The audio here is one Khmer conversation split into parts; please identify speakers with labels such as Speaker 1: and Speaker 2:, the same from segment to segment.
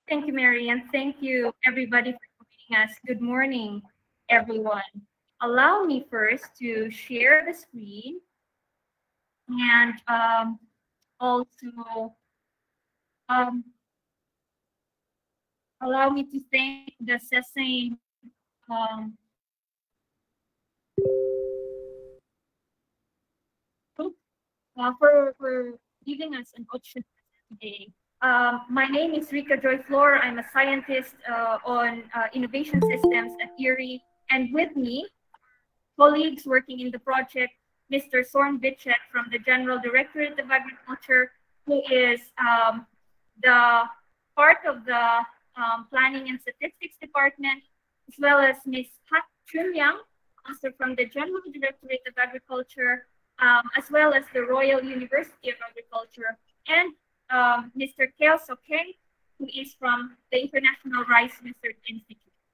Speaker 1: Thank you, Mary, and thank you, everybody, for joining us. Good morning, everyone. Allow me first to share the screen and also um, allow me to thank the SESAME group for giving us an option today. My name is Rika Joy Flor. I'm a scientist on innovation systems at IRRI. And with me, colleagues working in the project, Mr. Sorn Vichet from the General Directorate of Agriculture, who is the part of the Planning and Statistics Department, as well as Ms. Pat Chunyang, also from the General Directorate of Agriculture, as well as the Royal University of Agriculture, and Mr. Keo Sokeng, who is from the International Rice Research Institute.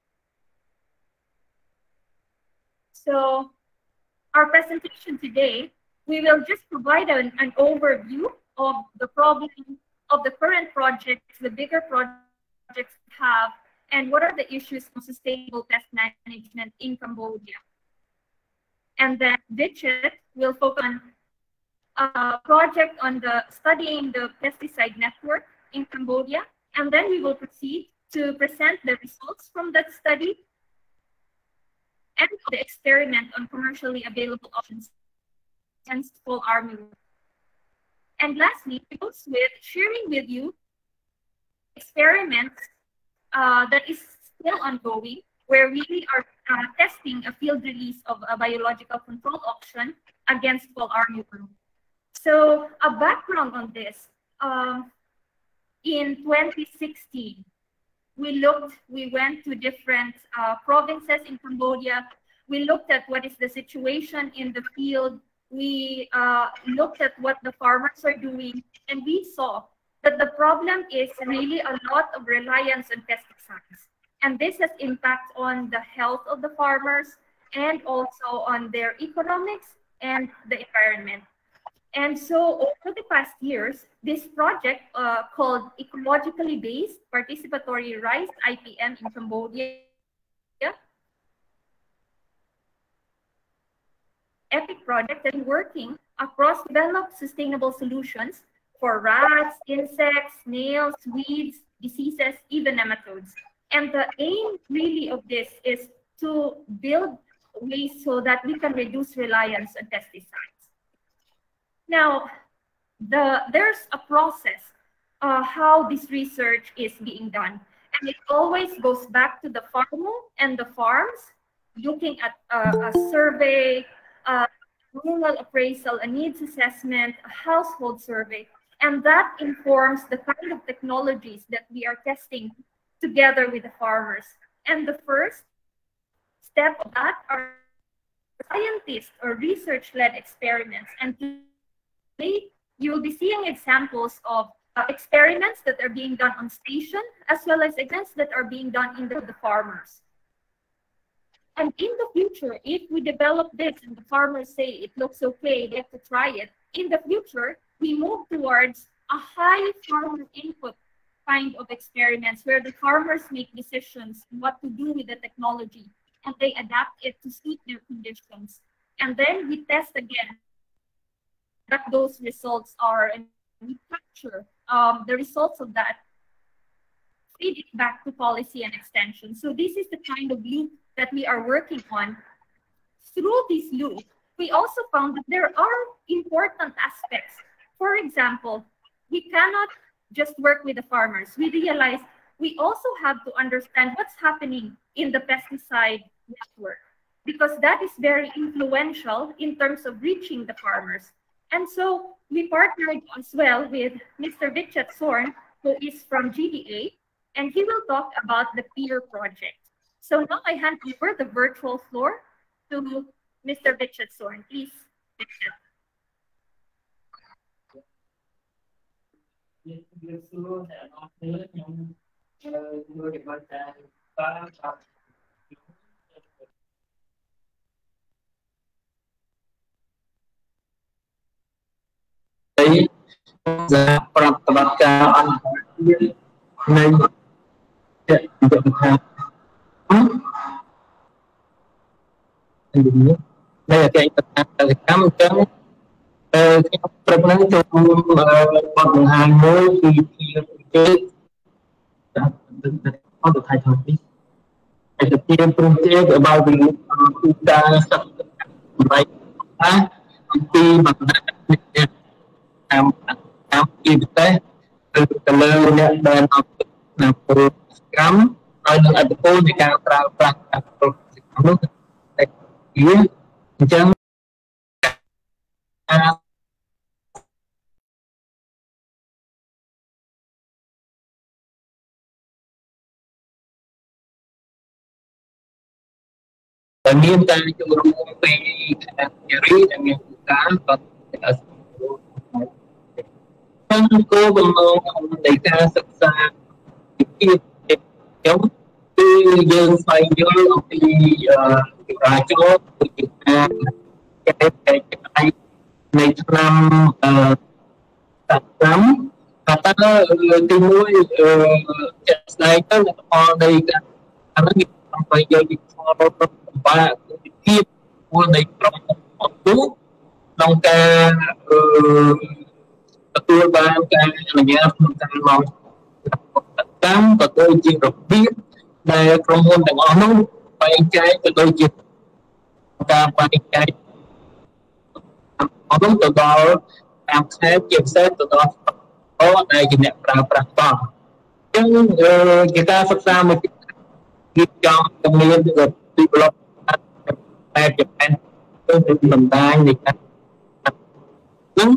Speaker 1: So our presentation today, we will just provide an overview of the problem of the current projects, the bigger projects we have, and what are the issues of sustainable pest management in Cambodia. And then Vichet will focus on a project on studying the pesticide network in Cambodia, and then we will proceed to present the results from that study and the experiment on commercially available options against fall armyworm. And lastly, it goes with sharing with you experiments that is still ongoing, where we are testing a field release of a biological control option against fall armyworm. So a background on this, in 2016, we went to different provinces in Cambodia. We looked at what is the situation in the field. We looked at what the farmers are doing, and we saw that the problem is really a lot of reliance on pesticides. And this has impact on the health of the farmers and also on their economics and the environment. And so over the past years, this project called Ecologically Based Participatory Rice, IPM, in Cambodia, EPIC project that is working across developed sustainable solutions for rats, insects, snails, weeds, diseases, even nematodes. And the aim really of this is to build ways so that we can reduce reliance on pesticides. Now, there's a process how this research is being done. And it always goes back to the farmer and the farms, looking at a survey, rural appraisal, a needs assessment, a household survey. And that informs the kind of technologies that we are testing together with the farmers. And the first step of that are scientist or research-led experiments. And today, you will be seeing examples of experiments that are being done on station, as well as experiments that are being done in the farmers. And in the future, if we develop this and the farmers say it looks okay, they have to try it, in the future, we move towards a high farmer input kind of experiments where the farmers make decisions on what to do with the technology and they adapt it to suit their conditions. And then we test again that those results are, and we capture the results of that, feed it back to policy and extension. So this is the kind of loop that we are working on. Through this loop, we also found that there are important aspects. For example, we cannot just work with the farmers. We realize we also have to understand what's happening in the pesticide network, because that is very influential in terms of reaching the farmers. And so we partnered as well with Mr. Vichet Sorn, who is from GDA, and he will talk about the PEER project. So now I hand over the virtual floor to Mr. Vichet Sorn. Please, Vichet.
Speaker 2: được hàng đây là cái cam trắng cái trồng năng trong bằng hàng mới thì cái có được thay thôi cái tiền project ở bao nhiêu kita sắp baik thì bằng làm gì thế từ từ lên bên làm cắm rồi những ảnh cô thì càng trao trao nước kia chân nghiêm ta chung về theory dan yang bukan cô bằng đại ca sắp xa kia giống như dương phải vô thì ra chỗ cái này năm tập lắm và ta đi mua này có là đây cả nó nghiệp phải vô thì và kia mua này trong một tú nông ca tôi ba ca là nhà ta lòng tám và tôi chỉ được biết đây trong môn đảng ông phải trái và tôi chỉ ca phải trái ông từ đó làm thế kiểm soát từ đó có đây chỉ nhận ra toàn nhưng kita sắp một cái trong công nghiệp được develop tại Japan tôi mình ta thì nâng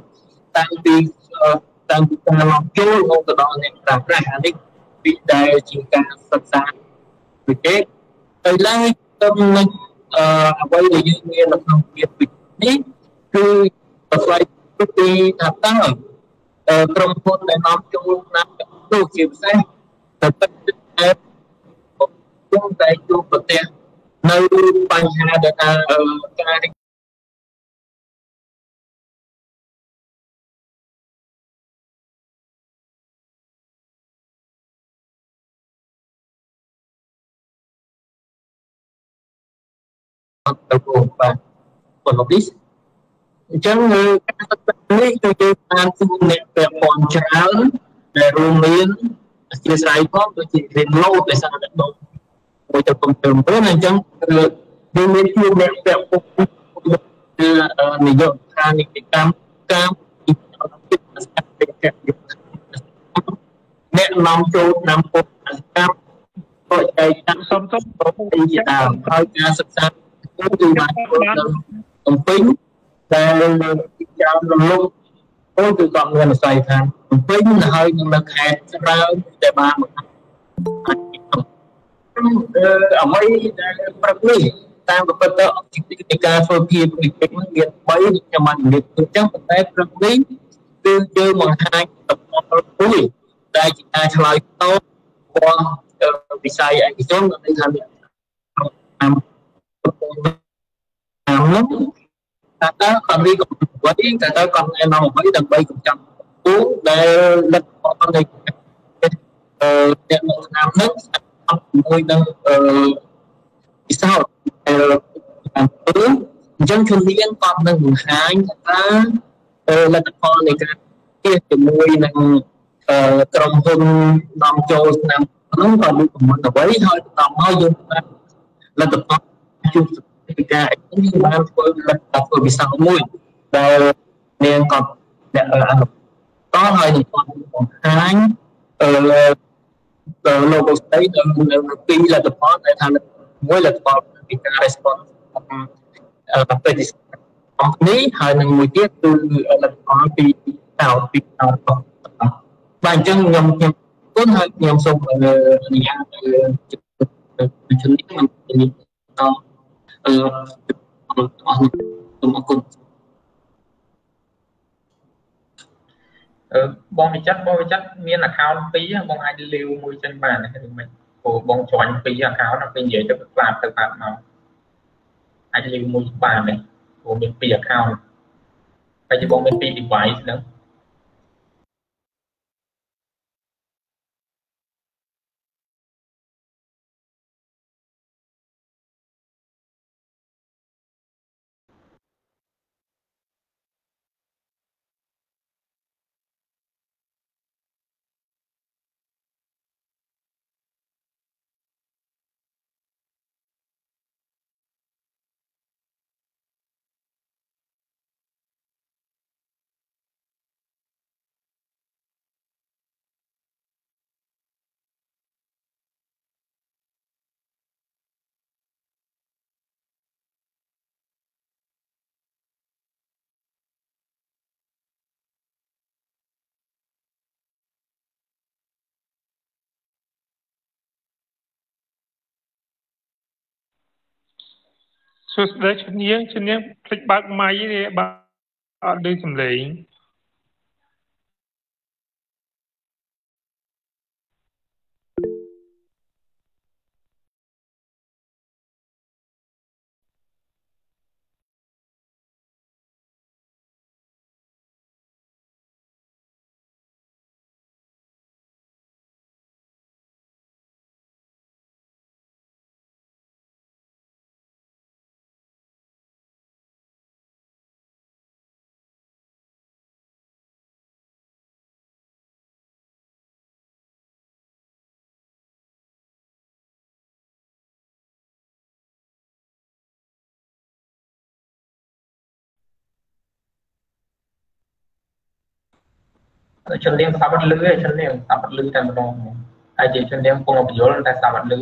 Speaker 2: tăng làm chỗ ngôn từ đó nên ra ra đi bị đại chỉ cả sắp xa ok tới lại tâm quay để như là không biết việcนี้คือphải đi thật tăng trong thôn để nắm chung nắm chung kiểm soát tập trung chung tay chung vật tiền nơiបញ្ហាដែលការទៅបាទប៉ុន្តែនេះអញ្ចឹងការសិក្សានេះគឺបានជួបអ្នកពាក់ព័ន្ធច្រើនដែលរួមមានអធិស្ឋានផងដូចជារៀនឡូតដោយសារតែដុំមួយទៅកំពុងទៅអញ្ចឹងយើងមានជួបអ្នកពាក់ព័ន្ធនាយកដ្ឋាននីតិកម្មកម្មអ្នកនាំចូលតាមពុទ្ធកម្មក៏ចែកតាមសំសុំពីជាដើមហើយការសិក្សាគឺបានកំពេញដែលចាំរលកអូគឺក៏មានអាស្រ័យថាកំពេញហើយនឹងនៅខេត្តស្រើយដែលបានអ្វីដែលប្រឹកនេះតាមប្រពន្ធទៅការធ្វើភាពវិកមាន3ខ្ញុំបាននិយាយទៅចឹងប៉ុន្តែប្រឹកនេះគឺយើងបង្ហាញតំណមួយដែលជាការឆ្លើយតបរបស់វិស័យឯកជនដែលថាតាមនោះតែតើគាត់រីកអ្វីតែតើគាត់ណែនាំអ្វីដើម្បីកម្ចាត់ពូដែលលទ្ធផលនៃអ្នកមកឆ្នាំនេះជាមួយនឹងពិសោធន៍តាមធ្វើអញ្ចឹងជំនាញគាត់នឹងបង្ហាញថាលទ្ធផលនៃការជាជាមួយនឹងក្រុមហ៊ុននាំចូលឆ្នាំនោះក៏មានប្រមាណអ្វីហើយបន្តមកយើងបានលទ្ធផលជួបពីការយើងបានធ្វើលទ្ធផលវិស័យមួយដែលនាងក៏អ្នកតហើយនឹងគាត់បង្ហាញលោកស្ដីនៅពីលទ្ធផលដែលថាមួយលទ្ធផលពីការ response ប្រតិកម្មនេះហើយនឹងមួយទៀតគឺលទ្ធផលពីតោពីតោបាទអញ្ចឹងខ្ញុំគុណហើយខ្ញុំសូមអនុញ្ញាតជំនាញមិននិយាយតអរគុណ
Speaker 3: បងវិចិត្រមាន account 2បងអាចលាវមួយចឹងបានទេមិនព្រោះបងជាន់2 account ដល់ពេលនិយាយទៅផ្លាតទៅផ្លាតមកអាចលាវមួយបានទេព្រោះមាន2 account តែជាបងមាន2 device ហ្នឹង
Speaker 4: Để chân nhang thích bác máy đi bác đi xâm lệnh
Speaker 3: chân đêm sao bắt lưới chân đêm sao bắt lưới tại một ai chỉ chân đêm không có biểu là sao bắt lưới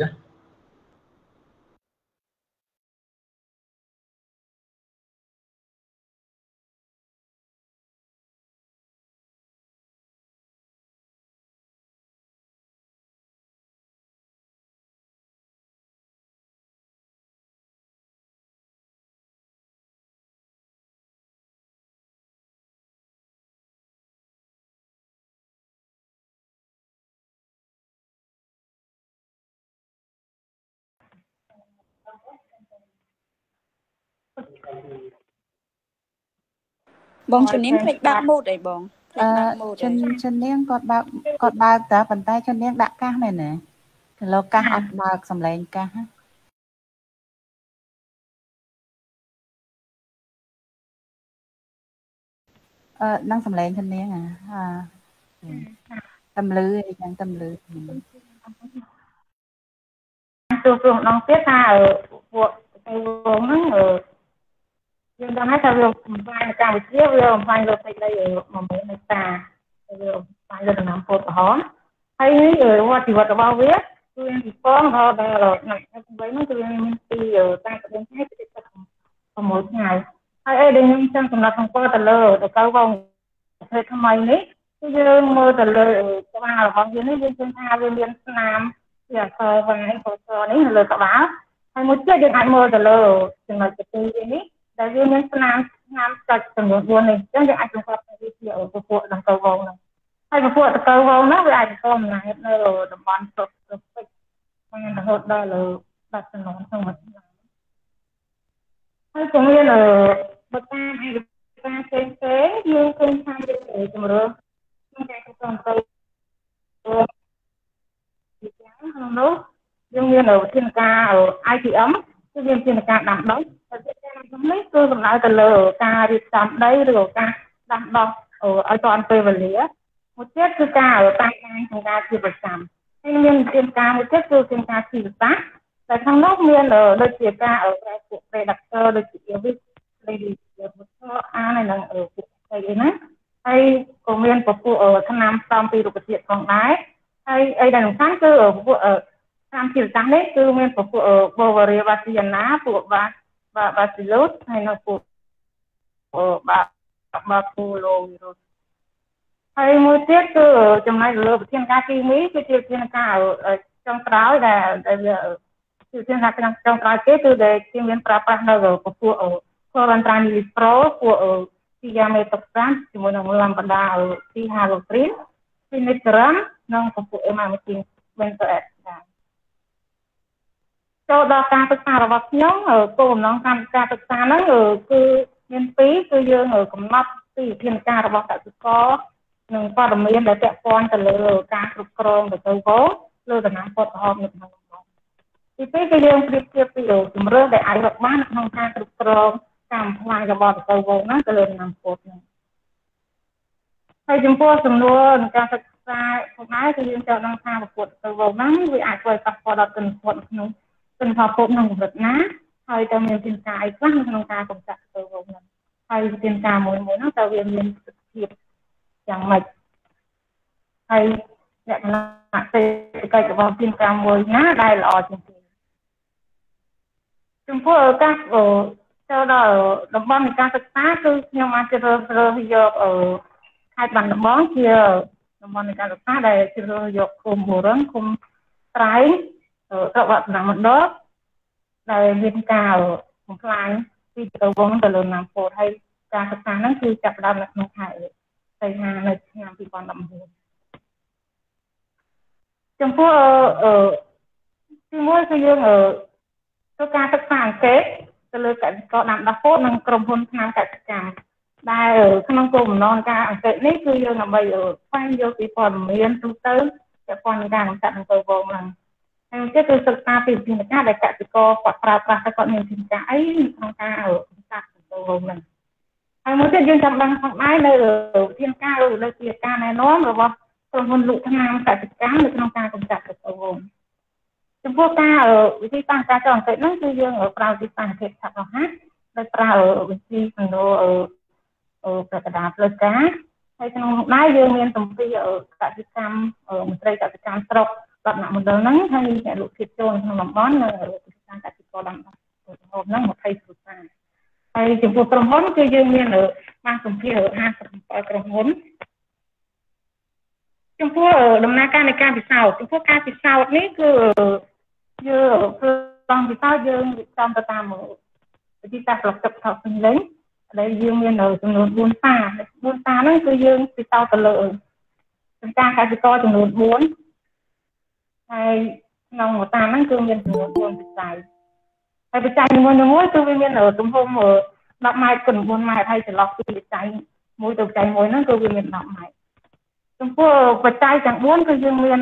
Speaker 5: Bong chân niên thích bác mốt đấy bong
Speaker 6: chân niên cọt bạc ta phần tay chân niên đã ca này nè lo ca học bạc sầm lên ca năng sầm lên chân niên tâm lư chẳng tâm lư
Speaker 7: tôi cũng đang tiếp ra ở cuộc cái vốn nó ở nhưng đang nói sao vài càng một chiếc vài rồi phải đây ở mà mấy người ta vài rồi làm phốt hón hay ở hoa thì vật bao viết tôi thì con họ đây rồi này với nó tôi đi ở ta có đến hết mỗi ngày hay ở đây nhưng trong chúng ta không có tờ lơ để câu vòng thế tham mày đấy bây mơ tờ lơ các bạn ở vòng dưới này trên tha bên liên nam giờ sờ và hay sờ đấy là lời các báo hay một chiếc điện thoại mơ tờ lơ chừng là cái gì đấy đại viên nhân nam sạch từng một buồn này chẳng ai chúng ta đi chịu của phụ làm cầu vồng này hay của phụ cầu vồng nó với ai con này nơi rồi đồng bọn sụp nên là hốt đây là đặt cho nó xong rồi hay cũng như là bậc ta hay ta xem thế như không sai để cho rồi nhưng cái con tôi thì chẳng không đúng nhưng như là thiên ca ở ai thì ấm cái viên thiên ca đảm đóng mấy tôi cũng nói từ lờ ca đi tắm đây rồi ca đảm đóng ở toàn về vật lý một chiếc cứ ca ở tay thằng ca chỉ vật sắm nên thiên ca một chiếc cứ thiên ca chỉ tác tại thằng nóc miền ở đây chỉ ca ở về đặc cơ đây chỉ yêu biết đây thì một số này là ở đây đấy hay của miền của phụ ở thằng nam xong thì được chuyện còn lái hay đây là sáng cứ ở tham chiều sáng đấy cứ miền của phụ ở Bulgaria và Siena phụ và Basilos hay là phụ ở Bakulo hay một tiết cứ ở trong này lừa thiên ca kỳ Mỹ cái chiều thiên ca ở trong trái là chiều thiên ca trong trái kế từ để cái miền Prapa ở phụ ở Corantrani Pro phụ ở Siame Toksan chỉ muốn làm bản đà ở Sihaloprin Sinitram nông phụ ở mà mình bên tệ cho đó ca thực xa là vật nhóm ở cô nó ca thực xa nó ở cứ miền phí cứ dương ở cầm mắt thì thiên ca là vật tại có nhưng qua đồng miền để tẹo con từ lừa ca cực krong để tôi cố lừa từ năm phút hôm được năm thì cái dương tiếp thì ở chùm rơi để ai vật bán không ca cực krong làm ngoài cái vật tôi cố nó từ lừa năm phút này hay chúng tôi sầm luôn ca thực xa không nói thì dương cho năng ca một phút tôi cố nó vì ai quay tập vào đặt từng phút nữaเป็นพอพบหนึ่งแบบนะใครจะมีจินตาอีกครั้งหนึ่งตาของจักรตัววงนั้นใครจินตามวยนั่งตะเวียนเรียนเทียบอย่างไรใครเนี่ยนะเตะไก่กับความจินตามวยนะได้หล่อจริงๆจึงพวกcác cho đó đồng bónการศึกษาคือยังมาจะเริ่มยกให้บันđồng bón kia đồng bónการศึกษาได้จะเริ่มยกคุมหัวร้อนคุมไตรcác bạn làm một đó là viên cao បំផ្លាញពីទៅវងទៅលើណាំពោតហើយការសិក្សាហ្នឹងគឺចាប់ផ្ដើមនៅក្នុងខែសីហានៅឆ្នាំ2019ចំពោះទីមួយគឺយើងធ្វើការសិក្សាអង្កេតទៅលើកសិករដាំដុះពោតនិងក្រុមហ៊ុនថ្នាំកសិកម្មដែលក្នុងគោលបំណងការអង្កេតនេះគឺយើងដើម្បីស្វែងយល់ពីព័ត៌មានទូទៅពាក់ព័ន្ធនឹងការកំចាត់អំពើវងហ្នឹងហើយទៀតគឺសិក្សាពីវិធានការដែលកសិករគាត់ប្រើប្រាស់តែគាត់មានវិធានការអីក្នុងការកំចាត់អំពើវងហ្នឹងហើយមួយទៀតយើងចាំដឹងផងដែរនៅវិធានការឬលើជាការណែនាំរបស់ក្រុមហ៊ុនលក់ថ្នាំកសិកម្មនៅក្នុងការកំចាត់អំពើវងចំពោះការវិធីសាស្ត្រការចុះអង្កេតហ្នឹងគឺយើងប្រើវិធីសាស្ត្រអង្កេតឆាប់រហ័សដោយប្រើវិធីសំណួរប្រកាសផ្លូវការហើយក្នុងនោះដែរយើងមានសម្ភារកសិកម្មមន្ត្រីកសិកម្មស្រុករដ្ឋមណ្ឌលហ្នឹងហើយអ្នកលក់ភាពចូលក្នុងតំបន់នៅវិធីសាស្ត្រកសិករដាំដុះហ្នឹង20%ហើយចំពោះក្រុមហ៊ុនគឺយើងមានបានសម្ភារ57ក្រុមហ៊ុនចំពោះដំណើរការនៃការពិសោធន៍ចំពោះការពិសោធន៍នេះគឺយើងតាមពិសោធន៍យើងតាមទៅតាមវិធីសាស្ត្រប្រកបថតពេញលេងដែលយើងមានចំនួន4សារហ្នឹងគឺយើងពិសោធន៍ទៅលើចំការកសិករចំនួន4ហើយក្នុងមួយតាហ្នឹងគឺមានចំនួន4បច្ច័យហើយបច្ច័យមួយគឺវាមានទំហំ10ម៉ែត្រគុណ4ម៉ែត្រហើយចន្លោះពីបច្ច័យមួយទៅបច្ច័យមួយហ្នឹងគឺវាមាន10ម៉ែត្រចំពោះបច្ច័យទាំង4គឺយើងមាន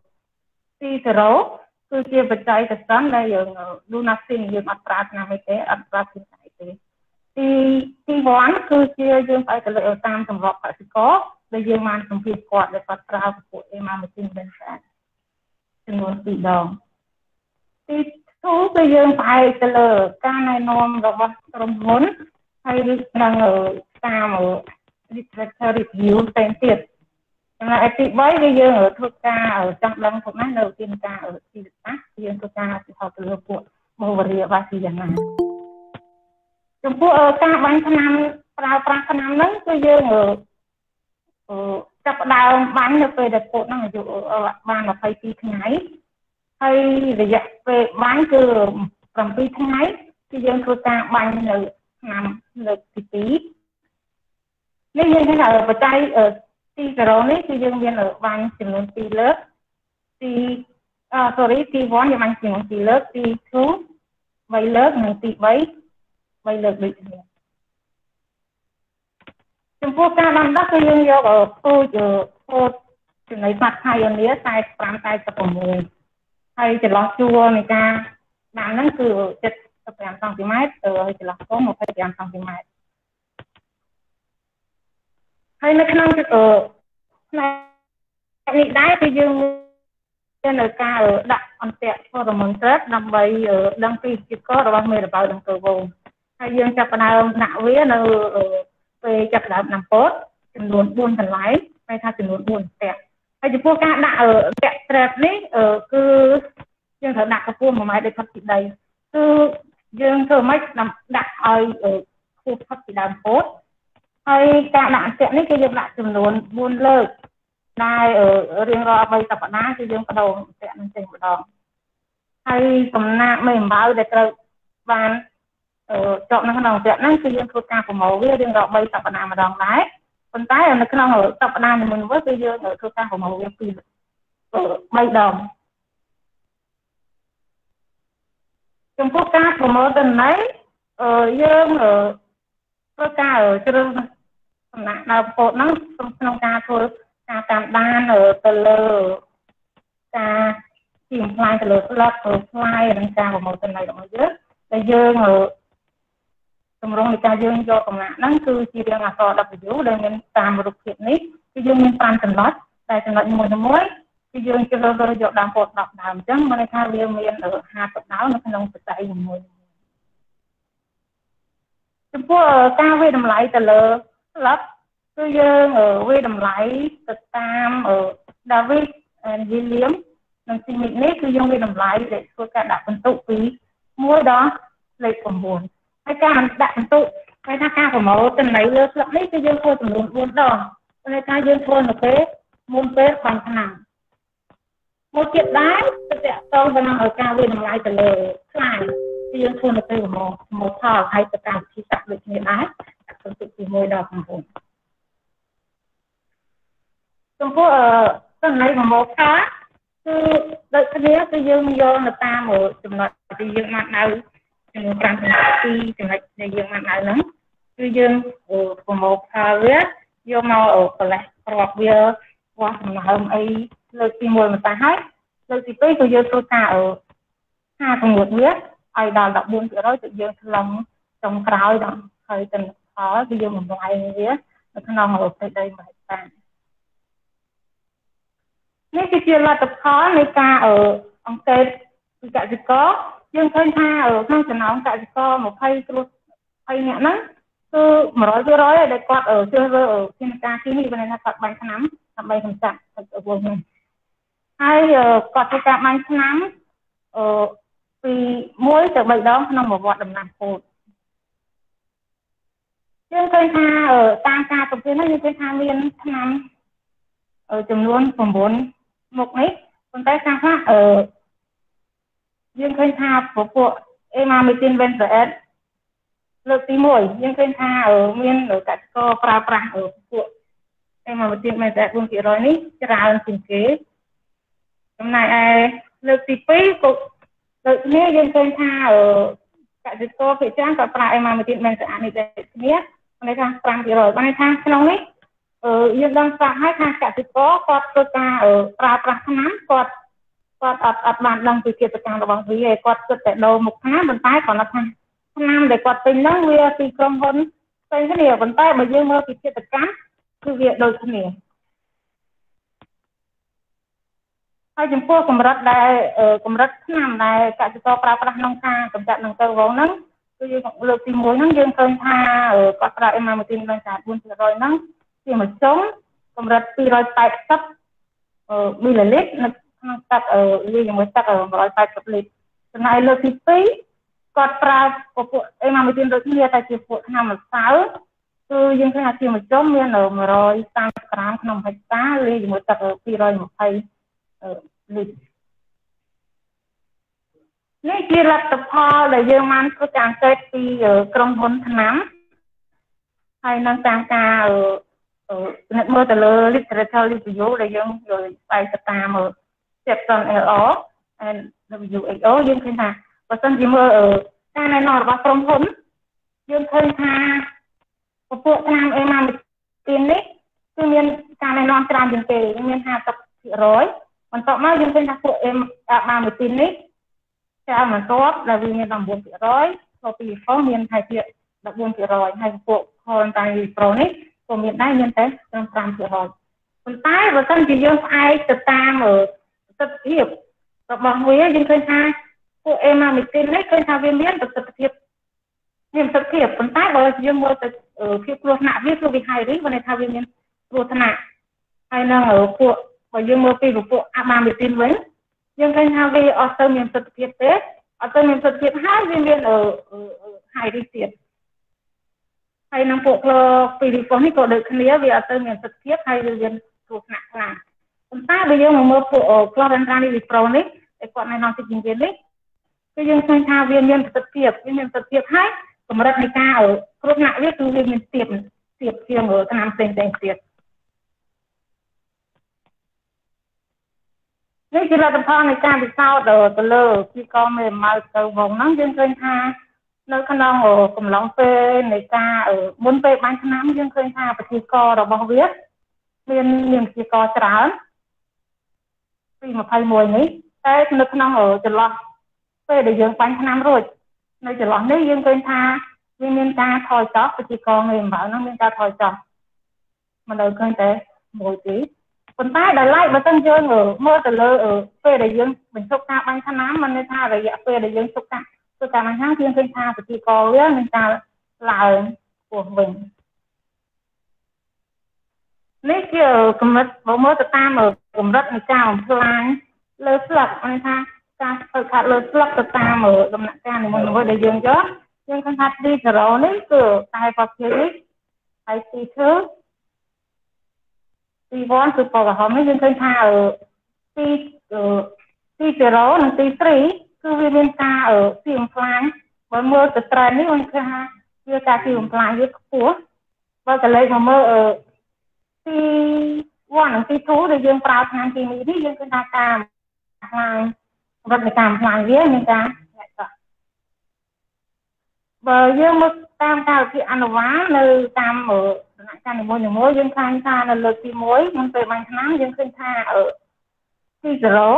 Speaker 7: T0 គឺជាបច្ច័យតសិនដែលយើងLunasinយើងអត់ប្រើឆ្នាំអីទេអត់ប្រើពីស្អីទេT1 គឺជាយើងផ្អែកទៅលើតាមសម្រាប់កសិករដែលយើងបានសម្ភាសគាត់ដែលគាត់ប្រើពពួកអេម៉ាម៉ាស៊ីនបែនស្អាតចំនួន2ដងT2 គឺយើងផ្អែកទៅលើការណែនាំរបស់ក្រុមហ៊ុនហើយនឹងតាម literature review ផ្សេងទៀតចំណែកទី3គឺយើងធ្វើការចង់ដឹងផងណានៅវិធានការទីវិសាស្ត្រយើងធ្វើការពិសោធន៍ទៅលើពួកមហូបរាបាស៊ីយ៉ាងណាចំពោះការបាញ់ថ្នាំប្រើប្រាស់ថ្នាំហ្នឹងគឺយើងចាប់ផ្ដើមបាញ់នៅពេលដែលពោតហ្នឹងអាយុបាន22ថ្ងៃហើយរយៈពេលបាញ់គឺ7ថ្ងៃគឺយើងធ្វើការបាញ់នៅឆ្នាំលើកទី2នេះយើងឃើញថាបច្ច័យT0 នេះគឺយើងមានបាញ់ចំនួន2លើកT1 យើងបាញ់ចំនួន2លើកT2 3លើកនិងT3 3លើកដូចគ្នាចំពោះការដាំដុះគឺយើងយកពូជពោតចំណីសត្វ Pioneer 45-46ហើយចន្លោះជួរនៃការដាំហ្នឹងគឺ75សង់ទីម៉ែត្រហើយចន្លោះកង25សង់ទីម៉ែត្រហើយនៅក្នុងផ្នែកនេះដែរគឺយើងមាននៅការដាក់អន្ទាក់ហ្វូរ៉ូម៉ូនត្រេតដើម្បីដឹងពីជីវករបស់មេរបើនិងកូវងហើយយើងចាប់ផ្ដើមដាក់វានៅពេលចាប់ផ្ដើមដាំពោតចំនួន4កន្លែងហៅថាចំនួន4អន្ទាក់ហើយចំពោះការដាក់អន្ទាក់ត្រេតនេះគឺយើងត្រូវដាក់កម្ពស់1ម៉ែត្រដោយផុតពីដីគឺយើងធ្វើម៉េចដាក់ឲ្យខ្ពស់ផុតពីដើមពោតហើយការដាក់អន្ទាក់នេះគឺយើងដាក់ចំនួន4លើកដែលរៀងរាល់3សប្តាហ៍គឺយើងបដូរអន្ទាក់នឹងចេញម្ដងហើយកំណាក់មេអំបៅដែលត្រូវបានជាប់នៅក្នុងអន្ទាក់ហ្នឹងគឺយើងធ្វើការប្រមូលវារៀងរាល់3សប្តាហ៍ម្ដងដែរប៉ុន្តែនៅក្នុងសប្តាហ៍នីមួយៗគឺយើងធ្វើការប្រមូលវា3ដងចំពោះការប្រមូលទិន្នន័យយើងធ្វើការជ្រើសសំណាក់ដើមពោតហ្នឹងក្នុងការធ្វើការតាមដានទៅលើការជាបំផ្លាញទៅលើស្លឹកផ្លែនិងការប្រមូលទិន្នន័យរបស់យើងដែលយើងតម្រង់នៃការយើងយកកំណាក់ហ្នឹងគឺជារាងអក្សរ W ដែលមានតាមរូបភាពនេះគឺយើងមាន5ចំណុចតែចំណុចមួយគឺយើងជ្រើសរើសយកដើមពោត10ដើមអញ្ចឹងមានន័យថាវាមាន50ដើមនៅក្នុងបច្ច័យមួយចំពោះការវិតម្លៃទៅលើស្លឹកគឺយើងវិតម្លៃទៅតាម David and William និង Smith នេះគឺយើងវិតម្លៃដែលធ្វើការដាក់ពិន្ទុពី1ដល់លេខ9ហើយការដាក់ពិន្ទុគេថាការប្រមូលទិន្នន័យលើស្លឹកនេះគឺយើងធ្វើចំនួន4ដងតែថាយើងធ្វើនៅពេលមុនពេលបាញ់ថ្នាំមួយទៀតដែរទៅតាក់ទងទៅនឹងការវិតម្លៃទៅលើផ្លែយើងធ្វើនៅពេលមកផលហើយទៅតាមវិធីសាស្ត្រដូចគ្នាដែរទៅទី1ដល់9ចំពោះចំណៃមកផលគឺដូចគ្នាគឺយើងយកទៅតាមចំណុចដែលយើងបាននៅចំនួន5ចំណុចដែលយើងបាននៅហ្នឹងគឺយើងប្រមូលផលវាយកមកកលេសគ្រាប់វាវាស់ដំណើរអីលើកទី1មកតាហើយលើកទី2គឺយើងធ្វើការ5កម្រិតវាឲ្យដល់14%ទៅយើងឆ្លងចុងក្រោយដល់ហើយទិន្នផលគឺយើងបំលែងវានៅក្នុងផ្ទៃដី1ហិកតានេះគឺជាលទ្ធផលនៃការអង្កេតពីកសិករយើងឃើញថាក្នុងចំណោមកសិករ20នាក់ហ្នឹងគឺ100%ដែលគាត់ជ្រើសរើសវិធានការទីនេះវាថាគាត់បាញ់ថ្នាំដើម្បីកម្ចាត់ទឹកវល់នេះហើយគាត់ធ្វើការបាញ់ថ្នាំពី1ទៅ3ដងក្នុងមួយវត្តដំណាំពោតយើងឃើញថាតាមការប្រភេទនេះយើងឃើញថាមានថ្នាំចំនួន9មុខនេះប៉ុន្តែខាងខ្លះយើងឃើញថាពពួកអេម៉ាមេទីនវ៉េនហ្វេតលើកទី1យើងឃើញថាមានកសិករប្រើប្រាស់ពួកអេម៉ាមេទីនវ៉េនហ្វេត 4% នេះច្រើនជាងគេចំណែកឯលើកទី2ក៏ដូចគ្នាយើងឃើញថាកសិករភាគច្រើនក៏ប្រើអេម៉ាមេទីនវ៉េនហ្វេតនេះដូចគ្នាន័យថា 5% បានន័យថាក្នុងនេះយើងដឹងស្រាប់ហើយថាកសិករគាត់ធ្វើការប្រើប្រាស់ថ្នាំគាត់អត់បានដឹងពីកិច្ចការរបស់វាឯគាត់គិតតែដូរមុខថ្នាំប៉ុន្តែគាត់ថាថ្នាំដែលគាត់ទិញហ្នឹងវាពីក្រុមហ៊ុនផ្សេងគ្នាប៉ុន្តែបើយើងមើលពីកិច្ចការគឺវាដូចគ្នាហើយចំពោះកម្រិតថ្នាំដែលកសិករប្រើប្រាស់ក្នុងការកម្ចាត់នឹងទៅវងហ្នឹងគឺយើងលើកទី1ហ្នឹងយើងឃើញថាគាត់ប្រើអេម៉ាមេទីនដល់4% ហ្នឹងជាមធ្យមកម្រិត280មីលីលីត្រនៅក្នុងទឹកលាយជាមួយទឹក180លីត្រចំណែកលើកទី2គាត់ប្រើពពួកអេម៉ាមេទីនដូចគ្នាតែជាពួកថ្នាំម្សៅគឺយើងឃើញថាជាមធ្យមមាន130ក្រាមក្នុងហិកតាលាយជាមួយទឹក220លីត្រនេះជាលទ្ធផលដែលយើងបានធ្វើការអង្កេតពីក្រុមហ៊ុនថ្នាំហើយនឹងតាមការពិនិត្យមើលទៅលើ literature review ដែលយើងស្វែងទៅតាម Chapter LR and WHO យើងឃើញថាបើសិនជាមើលការណែនាំរបស់ក្រុមហ៊ុនយើងឃើញថាពពួកថ្នាំអេម៉ាមេទីននេះគឺមានការណែនាំច្រើនជាងគេមាន 50% បន្ទាប់មកយើងឃើញថាពួកអេម៉ាមេទីននេះច្រើនបន្ទាប់ដែលវាមាន 19% ក៏ពីផងមានថែជា 14% ហើយពួក Quarantine Pro នេះក៏មានដែរមានតែ 5%ប៉ុន្តែបើសិនជាយើងផ្អែកទៅតាមប្រសិទ្ធភាពរបស់វាយើងឃើញថាពួកអេម៉ាមេទីននេះឃើញថាវាមានប្រសិទ្ធភាពប៉ុន្តែបើយើងមើលទៅភាពគ្រោះថ្នាក់វាគឺវា high risk ន័យថាវាមានគ្រោះថ្នាក់ហើយនឹងពួកបើយើងមើលពីពួកអាម៉ាមេទីនវិញយើងឃើញថាវាអត់ទៅមានប្រសិទ្ធភាពទេអត់ទៅមានប្រសិទ្ធភាពហើយវាមានhigh risk ទៀតហើយនឹងពួកពីរីហ្វនេះក៏ដូចគ្នាវាអត់ទៅមានប្រសិទ្ធភាពហើយវាមានគ្រោះថ្នាក់ខ្លាំងប៉ុន្តែបើយើងមកមើលពួក Quarantine Pro នេះតែគាត់ណែនាំពីជំនាញនេះគឺយើងឃើញថាវាមានប្រសិទ្ធភាពហើយកម្រិតនៃការគ្រោះថ្នាក់វាគឺវាមានទៀបជាងថ្នាំផ្សេងទៀតនេះជាលទ្ធផលនៃការពិសោធន៍ទៅលើពីកមេម៉ៅទៅវងហ្នឹងយើងឃើញថានៅក្នុងកំឡុងពេលនៃការមុនពេលបាញ់ថ្នាំយើងឃើញថាប្រជាកររបស់វាមានប្រជាករច្រើនពី21នេះតែនៅក្នុងចន្លោះពេលដែលយើងបាញ់ថ្នាំរួចនៅចន្លោះនេះយើងឃើញថាវាមានការថយចុះប្រជាករមេម៉ៅហ្នឹងមានការថយចុះមិននៅឃើញតែមួយទេប៉ុន្តែដល់ឡែកបើសិនយើងមើលទៅលើពេលដែលយើងបញ្ឈប់ការបាញ់ថ្នាំមិនន័យថារយៈពេលដែលយើងឈប់ការបាញ់ថ្នាំយើងឃើញថាប្រជាករវាមានការឡើងពោះវិញនេះជាកម្រិតបើមើលទៅតាមកម្រិតនៃការបំផ្លាញលើស្លឹកន័យថាការធ្វើខាត់លើស្លឹកទៅតាមដំណាក់កាលនីមួយៗដែលយើងយកយើងឃើញថាទី0នេះគឺតែផាស្ទានេះហើយទី2ទី1គឺពណ៌ក្រហមនេះយើងឃើញថាទី0និងទីគឺវាមានការស៊ីបំផ្លាញបើមើលទៅត្រែននេះมันគឺថាវាការស៊ីបំផ្លាញវាខ្ពស់បើកលេចមកមើលទី1និងទី2ដែលយើងប្រើឆ្នាំទីនេះយើងគឺថាការផ្លាញកម្រិតនៃការផ្លាញវាមានការបើយើងមកតាមការវិភាគអនុវត្តនៅតាមដំណាក់កាលនីមួយៗយើងឃើញថានៅលើកទី1មុនពេលបាញ់ថ្នាំយើងឃើញថាទី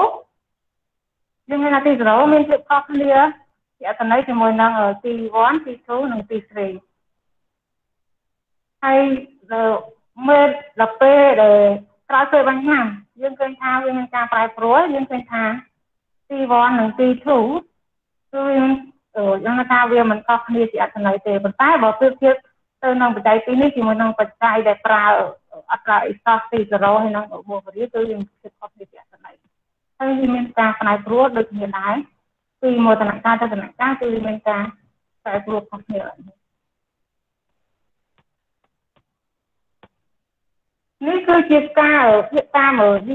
Speaker 7: 0យើងឃើញថាទី0មានភាពខុសគ្នាជាអត្ថន័យជាមួយនឹងទី1ទី2និងទី3ហើយមើលដល់ពេលដែលក្រោយពេលបាញ់ថ្នាំយើងឃើញថាវាមានការប្រែប្រួលយើងឃើញថាទី1និងទី2គឺយើងថាវាមិនខុសគ្នាជាអត្ថន័យទេប៉ុន្តែបើប្រៀបធៀបទៅនឹងបច្ច័យទីនេះជាមួយនឹងបច្ច័យដែលប្រើអត្រាអ៊ីសោសទី0ហើយនឹងបូវរីគឺយើងខុសគ្នាជាអត្ថន័យហើយវាមានការផ្នែកព្រួលដូចគ្នាដែរពីមួយដំណាក់កាលទៅដំណាក់កាលគឺមានការប្រែប្រួលខុសគ្នានេះគឺជាការភាគតាម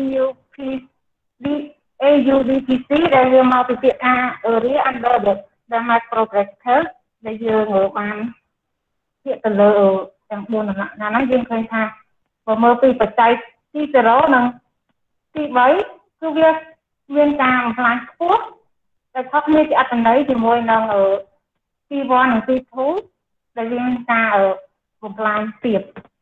Speaker 7: AUDPC ដែលវាមកពីពាក្យថា area under the microprojector ដែលយើងបានពាក្យទៅលើទាំង4ដំណាក់កាលហ្នឹងយើងឃើញថាបើមើលពីបច្ច័យទី0និងទី3គឺវាមានការបំផ្លាញខ្ពស់តែខុសគ្នាជាអត្ថន័យជាមួយនឹងទី1និងទី2ដែលមានការបំផ្លាញទៀត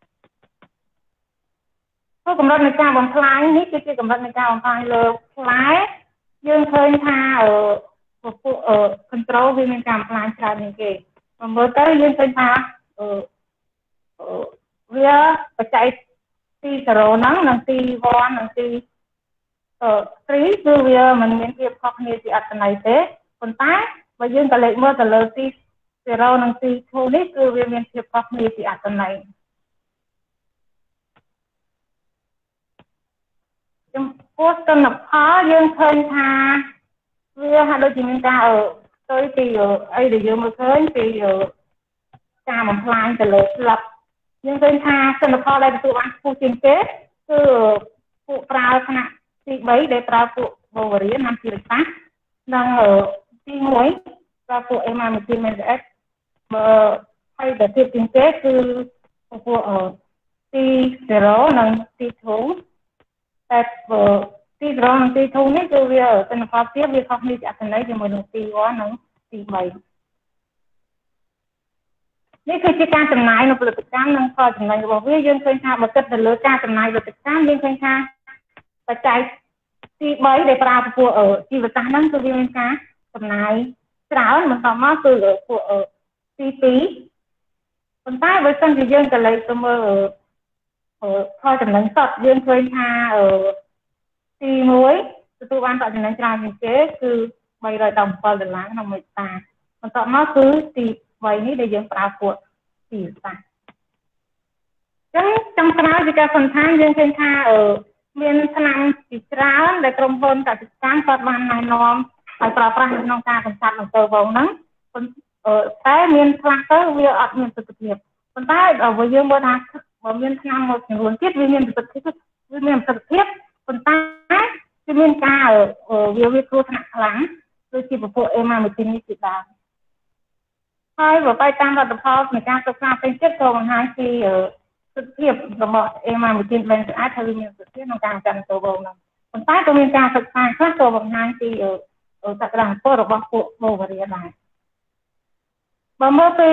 Speaker 7: កម្រិតនៃការបំផ្លាញនេះគឺជាកម្រិតនៃការបំផ្លាញលើផ្លែយើងឃើញថាពពួក control វាមានការបំផ្លាញច្រើនជាងគេមើលទៅយើងឃើញថាវាបច្ច័យទី0ហ្នឹងនិងទី1និងទី3គឺវាមិនមានភាពខុសគ្នាជាអត្ថន័យទេប៉ុន្តែបើយើងក៏លេខមើលទៅលើទី0និងទី2នេះគឺវាមានភាពខុសគ្នាជាអត្ថន័យចំពោះទិន្នផលយើងឃើញថាវាហាក់ដូចជាមានការស្ទើរពីអីដែលយើងមើលឃើញពីការបំផ្លាញទៅលើស្លឹកយើងឃើញថាទិន្នផលដែលទទួលបានខ្ពស់ជាងគេគឺពួកប្រើថ្នាក់ទី3ដែលប្រើពួកបូវរីណាំជីរសាសនិងទី1ប្រើពួកអេម៉ាមីទីនមែនអេសបើហើយដែលទៀតជាងគេគឺពួកទី0និងទី2តែទី0និងទី2នេះគឺវាទិន្នផលទៀតវាខុសគ្នាជាអត្ថន័យជាមួយនឹងទី1និងទី3នេះគឺជាការចំណាយនៅផលិតកម្មនិងផលចំណេញរបស់វាយើងឃើញថាបើគិតទៅលើការចំណាយផលិតកម្មយើងឃើញថាបច្ច័យទី3ដែលប្រើពួកជីវសាស្ត្រហ្នឹងគឺវាមានការចំណាយច្រើនបន្តមកគឺពួកទី2ប៉ុន្តែបើសិនជាយើងក៏លេខទៅមើលផលចំណេញសុទ្ធយើងឃើញថាទី1ទទួលបានផលចំណេញច្រើនជាងគេគឺ$317ក្នុងមួយតាបន្តមកគឺទី3នេះដែលយើងប្រើពួកជីវសាស្ត្រអញ្ចឹងចំក្រោយពីការសន្និដ្ឋានយើងឃើញថាមានឆ្នាំជាច្រើនដែលក្រុមហ៊ុនកសិកម្មគាត់បានណែនាំឲ្យប្រើប្រាស់ក្នុងការកម្ចាត់អំពើវងហ្នឹងតែមានខ្លះទៅវាអត់មានប្រសិទ្ធភាពប៉ុន្តែបើយើងមើលថាបើមានឆ្នាំមួយចំនួនទៀតវាមានប្រសិទ្ធភាពប៉ុន្តែវាមានការវាគ្រោះថ្នាក់ខ្លាំងដូចជាពពួកអេម៉ាមីទីននេះជាដើមហើយបើបែរតាមលទ្ធផលនៃការសិក្សាផ្សេងទៀតក៏បង្ហាញពីសិទ្ធិភាពរបស់អេម៉ាមីទីនបានស្អាតហើយមានសិទ្ធិភាពក្នុងការកាន់ទៅវងហ្នឹងប៉ុន្តែក៏មានការសិក្សាខ្លះក៏បង្ហាញពីសក្តានុពលរបស់ពួកបូវរីដែរបើមើលពី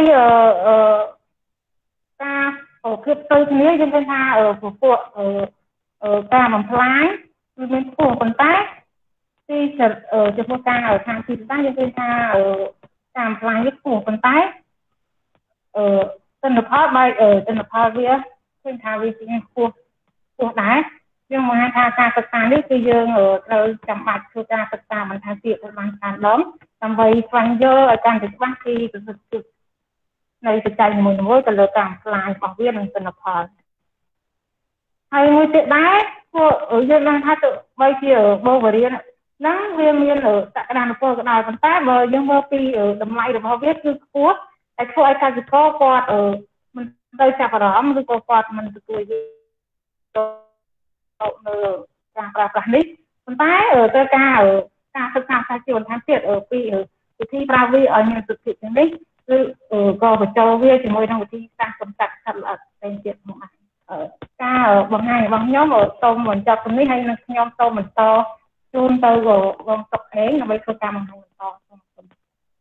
Speaker 7: ការភាពផ្ទុយគ្នាយើងឃើញថាពួកការបំផ្លាញគឺមានខ្ពស់ប៉ុន្តែទីចំពោះការខាងទីផ្សារយើងឃើញថាការបំផ្លាញវាខ្ពស់ប៉ុន្តែទិន្នផលវាឃើញថាវាជាខ្ពស់ដែរយើងមកថាការសិក្សានេះគឺយើងត្រូវចាំបាច់ធ្វើការសិក្សាបន្ថែមទៀតប្រហែលខាងដងដើម្បីស្វែងយល់ឲ្យកាន់តែច្បាស់ពីប្រសិទ្ធភាពនៃបច្ច័យនីមួយៗទៅលើការបំផ្លាញរបស់វានិងទិន្នផលហើយមួយទៀតដែរពួកយើងដឹងថាទៅបីជាបូវរីហ្នឹងវាមានសក្តានុពលក៏ដោយប៉ុន្តែបើយើងមើលពីតម្លៃរបស់វាគឺខ្ពស់តែធ្វើឲ្យកសិករគាត់មិនទៅចាប់អារម្មណ៍ឬក៏គាត់មិនទទួលយកនៅការប្រើប្រាស់នេះប៉ុន្តែត្រូវការការសិក្សាសាជាបន្ថែមទៀតពីវិធីប្រើវាឲ្យមានប្រសិទ្ធភាពនេះគឺក៏បញ្ចូលវាជាមួយនឹងវិធីសាស្ត្រកំចាត់សត្វល្អិតផ្សេងទៀតមកការបង្ហាញរបស់ខ្ញុំសូមបញ្ចប់ទីនេះហើយនឹងខ្ញុំសូមបន្តជូនទៅបងសុកឯងដើម្បីធ្វើការបង្ហាញបន្តសូមអរគុណ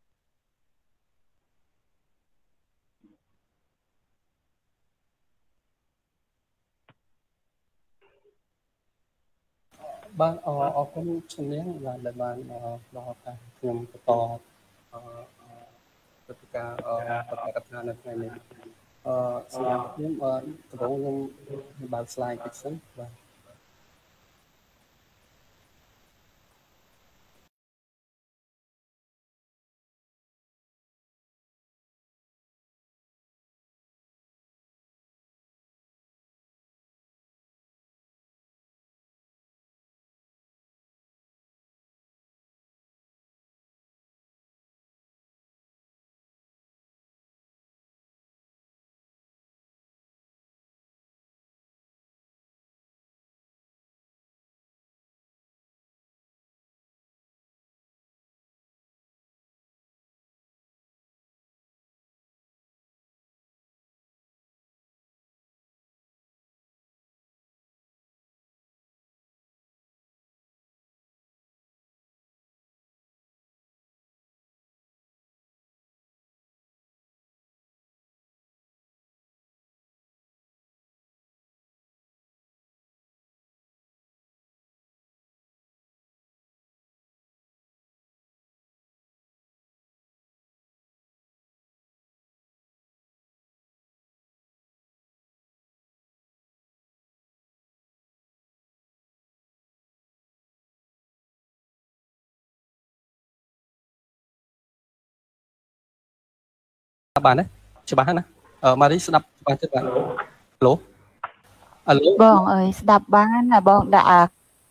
Speaker 8: បាទអរគុណជំនាញដែលបានដល់ឱកាសខ្ញុំបន្តព្រឹត្តិការណ៍បទកថានៅថ្ងៃនេះសម្រាប់ខ្ញុំដំបូងខ្ញុំបើក slide តិចសិនបាទបានទេច្បាស់ណាម៉ារីស្ដាប់ច្បាស់ទេបាទឡូ
Speaker 6: បងអើយស្ដាប់បានណាបងដាក់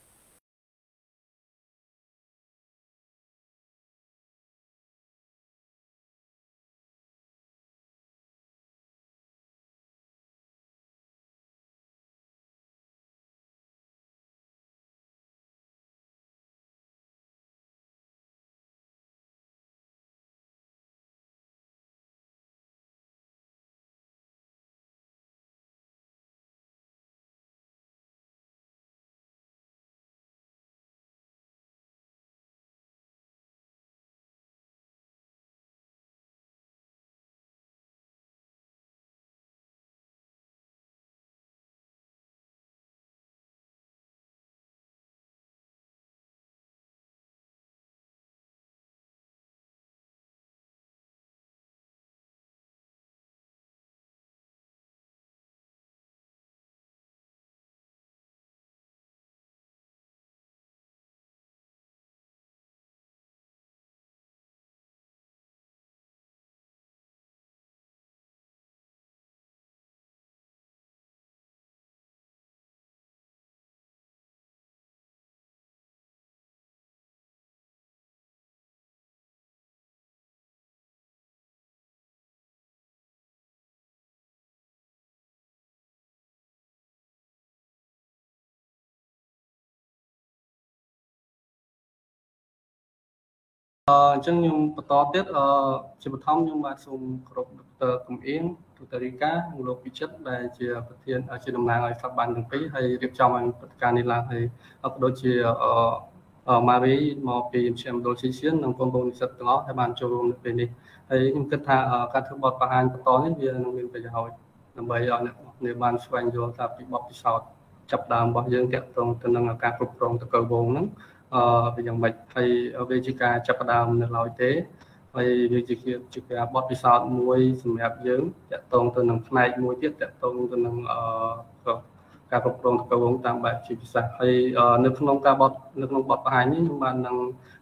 Speaker 8: អញ្ចឹងខ្ញុំបន្តទៀតជាបឋមខ្ញុំបាទសូមគោរពដុកទ័រកំអៀងទូតរីកាលោកពិចិត្រដែលជាប្រធានជាតំណាងឲ្យស្ថាប័នទាំងពីរហើយរៀបចំឲ្យព្រឹត្តិការណ៍នេះឡើងហើយក៏ដូចជាម៉ារីមកពីមជ្ឈមណ្ឌលស៊ីសៀននិងបងប្អូននិស្សិតទាំងអស់ដែលបានចូលរួមនៅពេលនេះហើយខ្ញុំគិតថាការធ្វើបទបង្ហាញបន្តនេះវានឹងមានប្រយោជន៍ដើម្បីឲ្យអ្នកនេះបានស្វែងយល់ថាពីបទពិសោធន៍ចាប់ដើមរបស់យើងទាក់ទងទៅនឹងការគ្រប់គ្រងតកូវវងហ្នឹងវាយ៉ាងម៉េចហើយវាជាការចាប់ផ្ដើមនៅឡើយទេហើយវាជាការបទពិសោធន៍មួយសម្រាប់យើងតាក់ទងទៅនឹងផ្នែកមួយទៀតតាក់ទងទៅនឹងការគ្រប់គ្រងតកូវវងតាមបែបជាពិសេសហើយនៅក្នុងបទបង្ហាញនេះខ្ញុំបាននឹង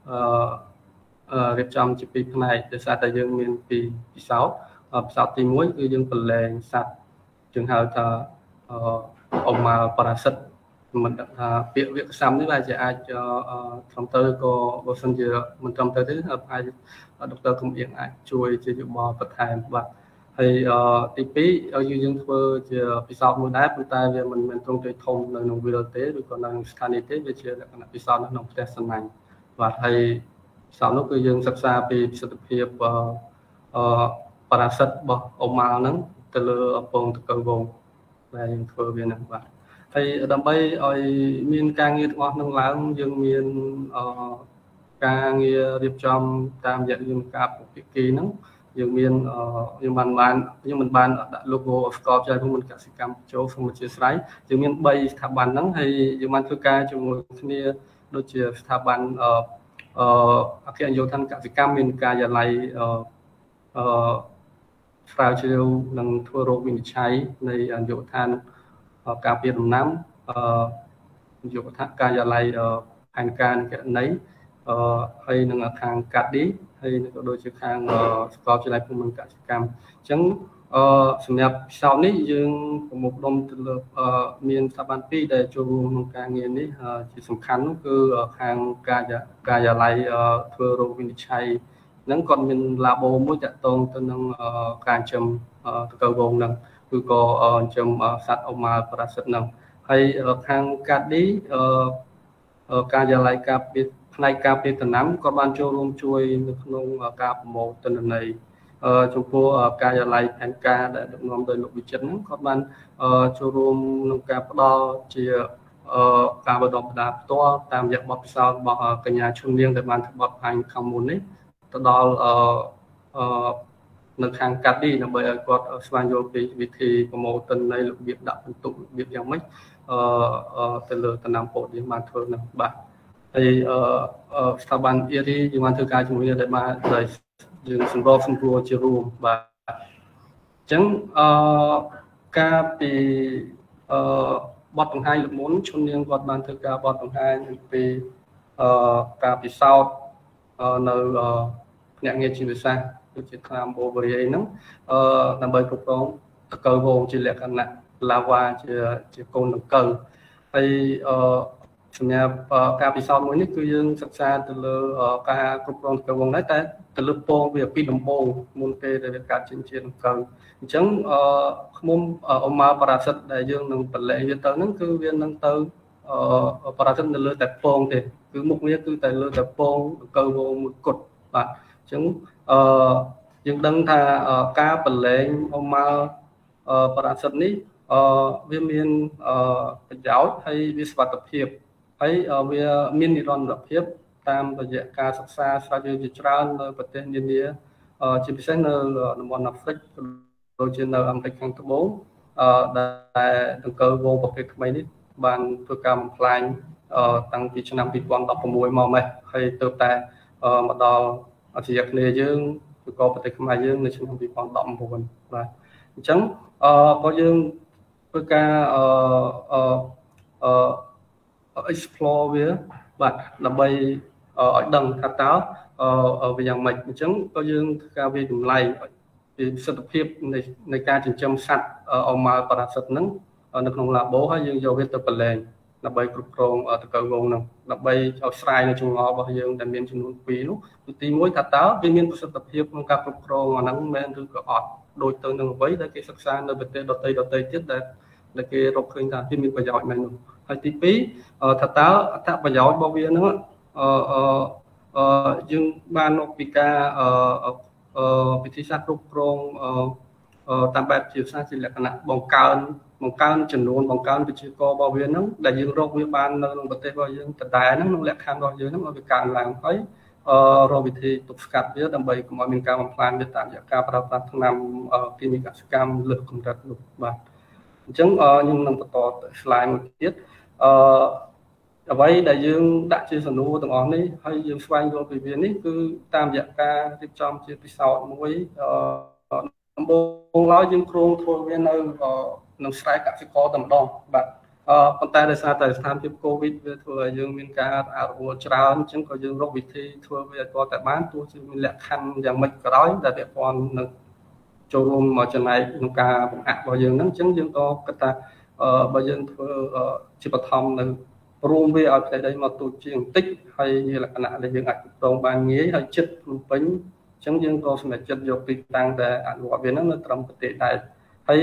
Speaker 8: រៀបចំជាពីរផ្នែកដោយសារតែយើងមានពីពិសោធន៍ទី1គឺយើងប្រឡែងសត្វយើងហៅថាអមប៉ារ៉ាស៊ីតមិនដឹងថាពាក្យវាក្សាំនេះវាអាចត្រឹមត្រូវក៏បើសិនជាមិនត្រឹមត្រូវទេអាចដុកទ័រកំអៀងអាចជួយជាយោបល់បន្ថែមបាទហើយទី2យើងធ្វើជាពិសោធន៍មួយដែរប៉ុន្តែវាមិនមែនត្រង់ទៅធំនៅក្នុងវិលទេឬក៏នៅស្ថានីយ៍ទេវាជាលក្ខណៈពិសោធន៍នៅក្នុងផ្ទះសំណាញ់បាទហើយសំនោះគឺយើងសិក្សាពីប្រសិទ្ធភាពប៉ារ៉ាសិតរបស់អូម៉ាល់ហ្នឹងទៅលើពងតកូវវងដែលយើងធ្វើវាហ្នឹងបាទហើយដើម្បីឲ្យមានការងារទាំងអស់ហ្នឹងឡើងយើងមានការងាររៀបចំតាមរយៈយន្តការភាគីហ្នឹងយើងមានយើងមិនបានដាក់ logo ស្កបចែករួមមិនកសិកម្មចូលសូមអធិស្ឋានយើងមាន3ស្ថាប័នហ្នឹងហើយយើងបានធ្វើការជាមួយគ្នាដូចជាស្ថាប័នអគ្គនាយកដ្ឋានកសិកម្មមានការិយាល័យស្រាវជ្រាវនិងធ្វើរោគវិនិច្ឆ័យនៃនាយកដ្ឋានការពារដំណាំនាយកដ្ឋានការិយាល័យផែនការនិងគណនេយ្យហើយនឹងខាងកាឌីហើយក៏ដូចជាខាងសាកលវិទ្យាល័យភូមិន្ទកសិកម្មអញ្ចឹងសម្រាប់ពិសោធន៍នេះយើងប្រមូលផ្ដុំទៅលើមានស្ថាប័ន2ដែលចូលរួមក្នុងការងារនេះជាសំខាន់នោះគឺខាងការិយាល័យធ្វើរោគវិនិច្ឆ័យហ្នឹងគាត់មាន labo មួយតាក់ទងទៅនឹងការចិញ្ចឹមតកូវវងហ្នឹងគឺក៏ចិញ្ចឹមសត្វអូម៉ាល់ប៉ារ៉ាសិតហ្នឹងហើយខាងកាឌីការិយាល័យការពារផ្នែកការពារដំណាំក៏បានចូលរួមជួយនៅក្នុងការប្រមូលទិន្នន័យចំពោះការិយាល័យផែនការដែលដឹកនាំដោយលោកវិចិត្រហ្នឹងគាត់បានចូលរួមក្នុងការផ្ដល់ជាការបណ្ដុះបណ្ដាលផ្ទាល់តាមរយៈបទពិសោធន៍របស់កញ្ញាឈុននាងដែលបានធ្វើបទបង្ហាញខាងមុននេះទៅដល់នៅខាងកាឌីដើម្បីឲ្យគាត់ស្វែងយល់ពីវិធីប្រមូលទិន្នន័យរបៀបដាក់ពិន្ទុរបៀបយ៉ាងម៉េចទៅលើដំណាំពោតយើងបានធ្វើនឹងបាទហើយស្ថាប័នអ៊ីរីយើងបានធ្វើការជាមួយគ្នាដែលបានយើងសម្របសម្រួលជារួមបាទអញ្ចឹងការពីបទបង្ហាញលំមុនឈុននាងគាត់បានធ្វើការបទបង្ហាញពីការពិសោធន៍នៅភ្នាក់ងារជីវសាស្ត្រដូចជាថ្នាំអូវរីអីហ្នឹងដើម្បីគ្រប់គ្រងតកូវវងជាលក្ខណៈឡាវ៉ាជាកូនដង្កូវហើយសម្រាប់ការពិសោធន៍មួយនេះគឺយើងសិក្សាទៅលើការគ្រប់គ្រងតកូវវងដែរតែទៅលើពងវាពីដំបូងមុនពេលដែលវាកើតចេញជាដង្កូវអញ្ចឹងឃ្មុំអូម៉ាល់ប៉ារ៉ាសិតដែលយើងនឹងបន្លែងវាទៅហ្នឹងគឺវានឹងទៅប៉ារ៉ាសិតនៅលើតែពងទេគឺមុខវាគឺតែលើតែពងដង្កូវវងមួយគត់បាទអញ្ចឹងយើងដឹងថាការបន្លែងអូម៉ាល់ប៉ារ៉ាសិតនេះវាមានប្រយោជន៍ហើយវាសុវត្ថិភាពហើយវាមាននិរន្តរភាពតាមរយៈការសិក្សាស្រាវជ្រាវជាច្រើននៅប្រទេសនានាជាពិសេសនៅតំបន់អាហ្វ្រិកដូចជានៅអាមេរិកខាងត្បូងដែលដង្កូវវងប្រភេទថ្មីនេះបានធ្វើការបំផ្លាញតាំងពីឆ្នាំ2016មកម្លេះហើយទើបតែមកដល់អាស៊ីអាគ្នេយ៍យើងឬក៏ប្រទេសខ្មែរយើងនៅឆ្នាំ2019បាទអញ្ចឹងក៏យើងធ្វើការ explore វាបាទដើម្បីឲ្យដឹងថាតើវាយ៉ាងម៉េចអញ្ចឹងក៏យើងធ្វើការវាចម្លែកពីប្រសិទ្ធភាពនៃការចិញ្ចឹមសត្វអូម៉ាល់ប៉ារ៉ាសិតហ្នឹងនៅក្នុង labo ហើយយើងយកវាទៅប្រឡែងដើម្បីគ្រប់គ្រងតកូវវងហ្នឹងដើម្បីឲ្យស្រាយនៅចង្អុលរបស់យើងដែលមានចំនួន2នោះគឺទី1ថាតើវាមានប្រសិទ្ធភាពក្នុងការគ្រប់គ្រងអាហ្នឹងមែនឬក៏អត់ដូចទៅនឹងអ្វីដែលគេសិក្សានៅប្រទេសដទៃទៀតដែលគេរកឃើញថាវាមានប្រយោជន៍មែននោះហើយទី2ថាតើអត្ថប្រយោជន៍របស់វាហ្នឹងយើងបានមកពីការវិធីសាស្ត្រគ្រប់គ្រងតាមបែបជាសាស្ត្រជាលក្ខណៈបង្កើនចំនួនបង្កើនវិជាកររបស់វាហ្នឹងដែលយើងរកវាបាននៅក្នុងប្រទេសរបស់យើងដដែលហ្នឹងក្នុងលក្ខខណ្ឌរបស់យើងហ្នឹងឲ្យវាកើនឡើងហើយរកវិធីទប់ស្កាត់វាដើម្បីកុំឲ្យមានការបំផ្លាញវាតាមរយៈការប្រើប្រាស់ថ្នាំគីមីកសកម្មលើសកម្រិតនោះបាទអញ្ចឹងខ្ញុំនឹងបន្តទៅ slide មួយទៀតអ្វីដែលយើងដាក់ជាសំណួរទាំងអស់នេះហើយយើងស្វែងយល់ពីវានេះគឺតាមរយៈការរៀបចំជាពិសោធន៍មួយដំបូងឡើយយើងគ្រោងធ្វើវានៅក្នុងស្រែកសិករតែម្ដងបាទប៉ុន្តែដោយសារតែស្ថានភាព COVID វាធ្វើឲ្យយើងមានការអនុវត្តច្រើនអញ្ចឹងក៏យើងរកវិធីធ្វើវាឲ្យតែបានទោះជាមានលក្ខខណ្ឌយ៉ាងម៉េចក៏ដោយដែលពាក់ព័ន្ធនឹងចូលរួមមកចំណែកក្នុងការបង្ហាក់របស់យើងហ្នឹងអញ្ចឹងយើងក៏គិតថាបើយើងធ្វើជាបឋមនៅរួមវាឲ្យផ្ទៃដីមកទូចជាងបន្តិចហើយជាលក្ខណៈដែលយើងអាចគ្រប់គ្រងបានងាយហើយចិត្តភ្នំពេញអញ្ចឹងយើងក៏សម្រេចចិត្តយកទីតាំងដែលអនុវត្តវាហ្នឹងនៅត្រឹមប្រទេសដែរហើយ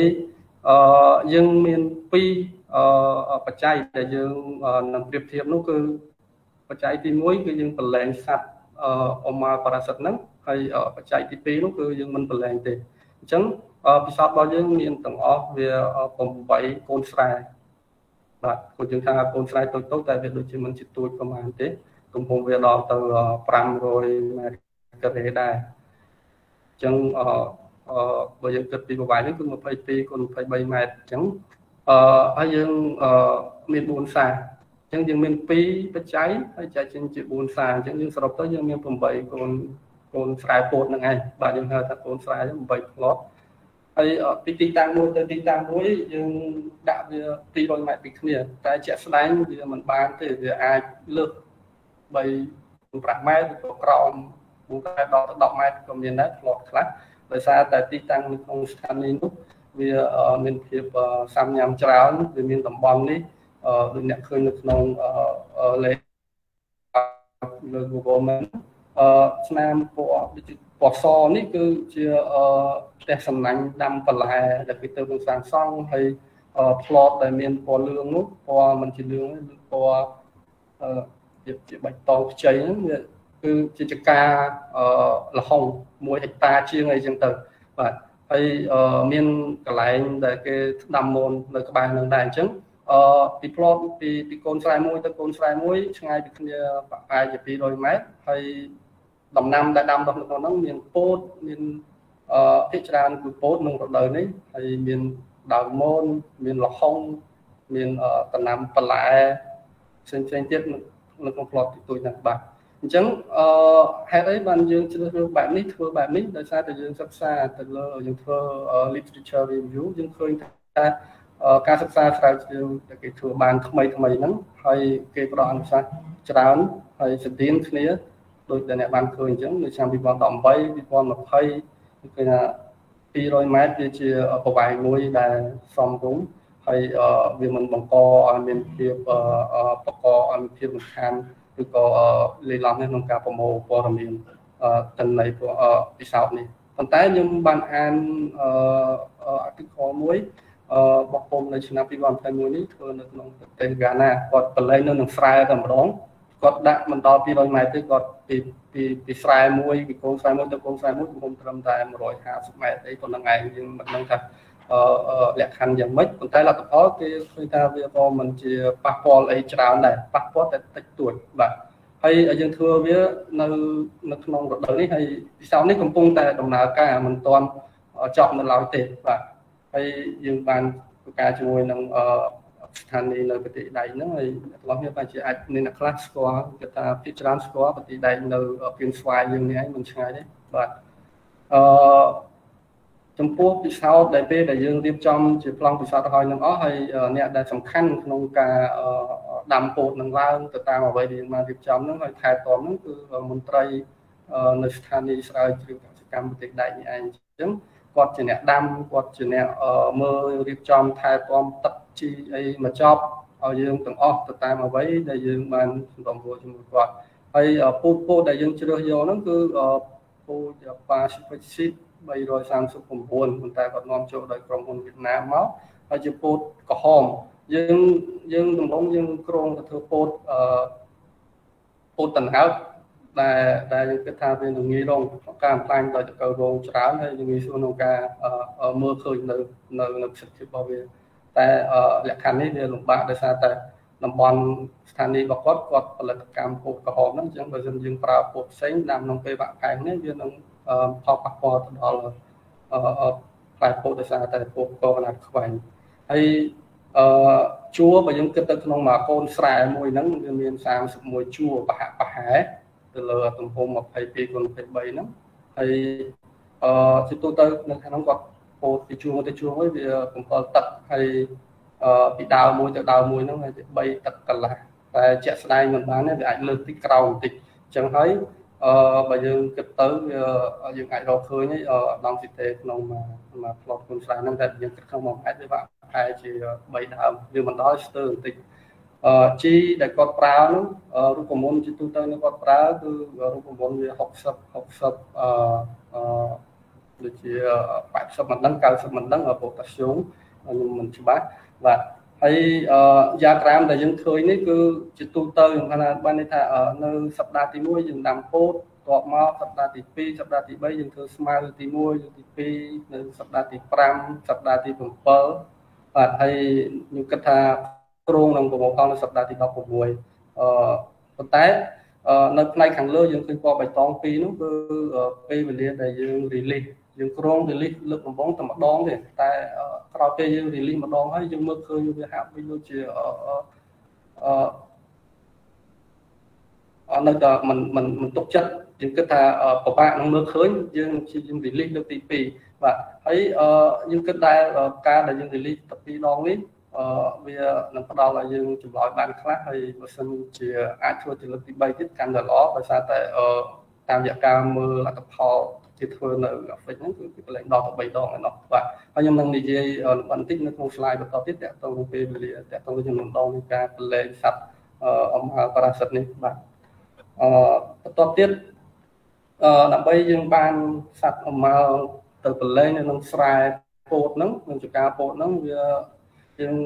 Speaker 8: យើងមាន2បច្ច័យដែលយើងនឹងប្រៀបធៀបនោះគឺបច្ច័យទី1គឺយើងប្រឡែងសัตว์អូម៉ាប៉ារ៉ាសិតហ្នឹងហើយបច្ច័យទី2នោះគឺយើងមិនប្រឡែងទេអញ្ចឹងពិសោធន៍របស់យើងមានទាំងអស់វា8កូនស្រែបាទគាត់យើងថាកូនស្រែតូចតែវាដូចជាមិនជាទូចប្រហែលទេទំហំវាដល់ទៅ500 ម៉ែត្រការ៉េដែរអញ្ចឹងបើយើងគិតពីប្រវែងនេះគឺ22 គុណ 23 ម៉ែត្រអញ្ចឹងហើយយើងមាន4សាអញ្ចឹងយើងមាន2បច្ច័យហើយចែកចេញជា4សាអញ្ចឹងយើងសរុបទៅយើងមាន8កូនស្រែពោតហ្នឹងឯងបាទយើងហៅថាកូនស្រែ8ផ្លត់ហើយពីទីតាំងមួយទៅទីតាំងមួយយើងដាក់វា200 ម៉ែត្រពីគ្នាតែជាក់ស្ដែងវាមិនបានទេវាអាចលើក3-5 ម៉ែត្រទៅក្រោម4តែដល់ទៅ10 ម៉ែត្រក៏មានដែរផ្លត់ខ្លះដោយសារតែទីតាំងនៅក្នុងស្ថានីយ៍នោះវាមានភាពសាមញ្ញច្រើនវាមានតំបន់នេះដូចអ្នកឃើញនៅក្នុងលេខលើ Google Maps ស្នាមពណ៌ដូចជាពណ៌សនេះគឺជាផ្ទះសំណាញ់ដាំបន្លែដែលគេទៅនឹងសាងសង់ហើយ plot ដែលមានពណ៌លឿងនោះពណ៌មិនជាលឿងទេពណ៌ជាបៃតងខ្ចីហ្នឹងវាគឺជាចកាលហុង1 ហិកតាជាងអីចឹងទៅបាទហើយមានកន្លែងដែលគេដាំមូននៅក្បែរនឹងដែរអញ្ចឹងពី plot ពីកូនស្រែមួយទៅកូនស្រែមួយឆ្ងាយពីគ្នាប្រហែលជា200 ម៉ែត្រហើយដំណាំដែលដាំដុះនៅក្នុងហ្នឹងមានពោតមានភាគច្រើនគឺពោតក្នុងរដូវនេះហើយមានដើមមូនមានលហុងមានដំណាំបន្លែផ្សេងទៀតនៅក្នុង plot ទូចណាស់បាទអញ្ចឹងហេតុអីបានយើងជ្រើសរើសបែបនេះធ្វើបែបនេះដោយសារតែយើងសិក្សាទៅលើយើងធ្វើ literature review យើងឃើញថាការសិក្សាស្រាវជ្រាវដែលគេធ្វើបានថ្មីហ្នឹងហើយគេផ្ដល់អនុសាសន៍ច្រើនហើយស្តីងគ្នាដោយដែលអ្នកបានឃើញអញ្ចឹងនៅឆ្នាំ2018 2020គឺថា200 ម៉ែត្រវាជាប្រវែងមួយដែលសមរម្យហើយវាមិនបង្កឲ្យមានភាពបកឲ្យមានភាពរំខានឬក៏លេឡំក្នុងការប្រមូលព័ត៌មានទិន្នន័យពិសោធន៍នេះប៉ុន្តែខ្ញុំបានអានarticle មួយបោះពុំនៅឆ្នាំ2021នេះធ្វើនៅក្នុងប្រទេសហ្គាណាគាត់បលែងនៅនឹងស្រែតែម្ដងគាត់ដាក់មិនដល់200 ម៉ែត្រទេគាត់ពីស្រែមួយពីកូនស្រែមួយទៅកូនស្រែមួយទំហំត្រឹមតែ150 ម៉ែត្រអីប៉ុណ្្នឹងឯងយើងមិនដឹងថាលក្ខខណ្ឌយ៉ាងម៉េចប៉ុន្តែលទ្ធផលគេឃើញថាវាក៏មិនជាប៉ះពាល់អីច្រើនដែរប៉ះពាល់តែតិចតួចបាទហើយយើងធ្វើវានៅក្នុងរដូវនេះហើយពិសោធន៍នេះកំពុងតែដំណើរការមិនទាន់ចប់នៅឡើយទេបាទហើយយើងបានធ្វើការជាមួយនឹងស្ថានីយ៍នៅប្រទេសដៃហ្នឹងហើយឆ្លោះគ្នាបែរជាអាចមានអ្នកខ្លះស្គាល់គេថាភាគច្រើនស្គាល់ប្រទេសដៃនៅគៀនស្វាយយើងនេះឯងមិនឆ្ងាយទេបាទចំពោះពិសោធន៍ដែលពេលដែលយើងរៀបចំជាប្លង់ពិសោធន៍ឲ្យនឹងអស់ហើយអ្នកដែលសំខាន់ក្នុងការដាំពោតនឹងឡើងទៅតាមអ្វីដែលយើងបានរៀបចំហ្នឹងហើយថែទាំហ្នឹងគឺមន្ត្រីនៅស្ថានីយ៍ស្រាវជ្រាវកសិកម្មប្រទេសដៃនេះឯងអញ្ចឹងគាត់ជាអ្នកដាំគាត់ជាអ្នកមើលរៀបចំថែទាំទឹកជីអីមកចប់ឲ្យយើងទាំងអស់ទៅតាមអ្វីដែលយើងបានសម្របខ្លួនជាមួយគាត់ហើយពូជពោតដែលយើងជ្រើសយកហ្នឹងគឺពូជ Pacific Seed 339ប៉ុន្តែគាត់នាំចូលដោយក្រុមហ៊ុនវៀតណាមមកហើយជាពោតក្រហមយើងដំបូងយើងគ្រោងទៅធ្វើពោតដង្ហើបដែលយើងគិតថាវានឹងងាយរងការបំផ្លាញដោយតកៅរងច្រើនហើយយើងងាយស្រួលក្នុងការមើលឃើញនៅប្រសិទ្ធភាពរបស់វាតែលក្ខខណ្ឌនេះវាលំបាកដោយសារតែតំបន់ស្ថានីយ៍របស់គាត់ផលិតកម្មពោតក្រហមហ្នឹងអញ្ចឹងបើមិនយើងប្រើពោតផ្សេងដាំក្នុងពេលបាក់ផែងនេះវានឹងផលប៉ះពាល់ទៅដល់ផ្លែពោតដោយសារតែពោតកកណាត់ខ្វែងហើយជួរបើយើងគិតទៅក្នុងមួយកូនស្រែមួយហ្នឹងវាមាន31ជួរប្រហែលទៅលើទំហំ22 គុណ 23ហ្នឹងហើយជាទូទៅនៅខាងហ្នឹងគាត់ពោតពីជួរទៅជួរមួយវា7 ទឹកហើយពីដើមមួយទៅដើមមួយហ្នឹងហើយ3 ទឹកកន្លះតែជាក់ស្ដែងមិនបានទេវាអាចលើកតិចក្រោមបន្តិចអញ្ចឹងហើយបើយើងគិតទៅយើងអាចរកឃើញដងស៊ីតេក្នុងមួយផ្លត់កូនស្រែហ្នឹងតែយើងគិតក្នុងមួយហេតុវាប្រហែលជា3ដើមវាមិនដល់ស្ទើរបន្តិចជីដែលគាត់ប្រើនោះរូបមន្តជាទូទៅនោះគាត់ប្រើគឺរូបមន្តវា60ដូចជា80មិនដឹង90មិនដឹងប៉ូតាស្យូមខ្ញុំមិនច្បាស់បាទហហើយយ៉ាក្រាមដែលយើងឃើញនេះគឺជាទូទៅខ្ញុំថាបានន័យថានៅសប្តាហ៍ទី1យើងដាំពោតតបមកសប្តាហ៍ទី2សប្តាហ៍ទី3យើងធ្វើស្មៅទី1ទី2នៅសប្តាហ៍ទី5សប្តាហ៍ទី7បាទហើយខ្ញុំគិតថាគ្រោងនឹងប្រមូលផលនៅសប្តាហ៍ទី16ប៉ុន្តែនៅផ្នែកខាងលើយើងឃើញពណ៌បៃតង2នោះគឺពេលវេលាដែលយើង release យើងក្រុង release លើកដំបូងតែម្ដងទេតែក្រោយពេលយើង release ម្ដងហើយយើងមើលឃើញវាហាក់ដូចជានៅតែមិនទុកចិត្តយើងគិតថាពិបាកនឹងមើលឃើញយើងជាយើង release លើកទី2បាទហើយយើងគិតតែការដែលយើង release តែ2ដងនេះវានឹងផ្ដល់ឲ្យយើងចម្លើយបានខ្លះហើយបើសិនជាអាចធ្វើជាលើកទី3ទៀតកាន់តែល្អដោយសារតែតាមរយៈការមើលលទ្ធផលជាធ្វើនៅ Africa ហ្នឹងគឺកន្លែងដល់ទៅ3ដងឯណោះបាទហើយខ្ញុំនឹងនិយាយបន្តិចនៅក្នុង slide បន្តទៀតតើតើពេលវេលាតើតើចំនួនដងនៃការប្រឡែងសត្វអំហល់ប៉ារ៉ាស៊ីតនេះបាទបន្តទៀតដើម្បីយើងបានសត្វអំហល់ទៅប្រឡែងនៅក្នុងស្រែពោតហ្នឹងក្នុងចការពោតហ្នឹងវាយើង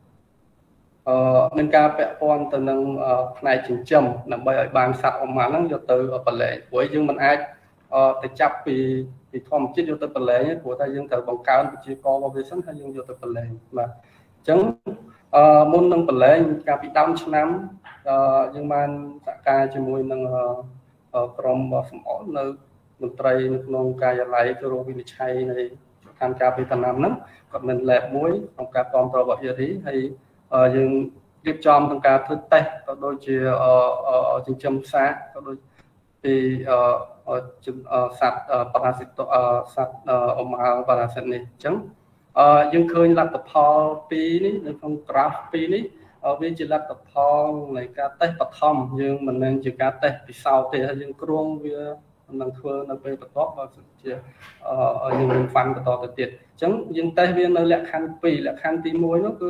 Speaker 8: មានការពាក់ព័ន្ធទៅនឹងផ្នែកចិញ្ចឹមដើម្បីឲ្យបានសត្វអំហល់ហ្នឹងយកទៅប្រឡែងព្រោះយើងមិនអាចទៅចាប់ពីធម្មជាតិយកទៅប្រឡែងព្រោះតែយើងត្រូវបង្កើនប្រជាករបស់វាសិនហើយយើងយកទៅប្រឡែងបាទអញ្ចឹងមុននឹងប្រឡែងកាលពីដើមឆ្នាំយើងបានសហការជាមួយនឹងក្រុមសំអល់នៅមន្ត្រីនៅក្នុងការិយាល័យគឺរោគវិនិច្ឆ័យនៃខាងការពីដំណាំហ្នឹងគាត់មាន lab មួយក្នុងការគ្រប់គ្រងរបស់យើងហើយយើងរៀបចំក្នុងការធ្វើតេស្តក៏ដូចជាចិញ្ចឹមសាកក៏ដូចពីសត្វប៉ារ៉ាស៊ីតសត្វអមហល់ប៉ារ៉ាស៊ីតនេះអញ្ចឹងយើងឃើញលទ្ធផល2នេះនៅក្នុង graph 2នេះវាជាលទ្ធផលនៃការតេស្តបឋមយើងមិនមែនជាការតេស្តពិសោធន៍ទេហើយយើងគ្រោងវានឹងធ្វើនៅពេលបន្ទាប់បើជាយើងនឹងហ្វាន់បន្តទៅទៀតអញ្ចឹងយើងតេស្តវានៅលក្ខខណ្ឌ2លក្ខខណ្ឌទី1នោះគឺ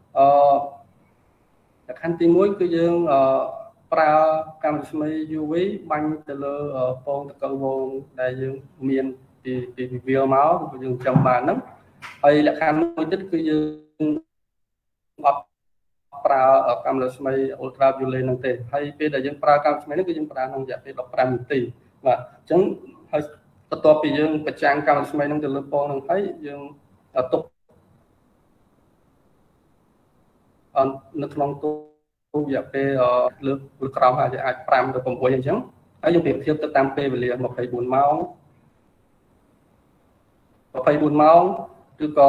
Speaker 8: លក្ខខណ្ឌទី1គឺយើងប្រើកាំរស្មី UV បាញ់ទៅលើពងតកូវវងដែលយើងមានពីវាលមកយើងចាំបានហ្នឹងហើយលក្ខខណ្ឌមួយទៀតគឺយើងអត់ប្រើកាំរស្មី ultraviolet ហ្នឹងទេហើយពេលដែលយើងប្រើកាំរស្មីហ្នឹងគឺយើងប្រើក្នុងរយៈពេល15នាទីបាទអញ្ចឹងហើយបន្ទាប់ពីយើងបញ្ចាំងកាំរស្មីហ្នឹងទៅលើពងហ្នឹងហើយយើងទុកនៅក្នុងទូរយៈពេលលើកក្រោមអាច5ទៅ6អញ្ចឹងហើយយើងប្រៀបធៀបទៅតាមពេលវេលា24ម៉ោងឬក៏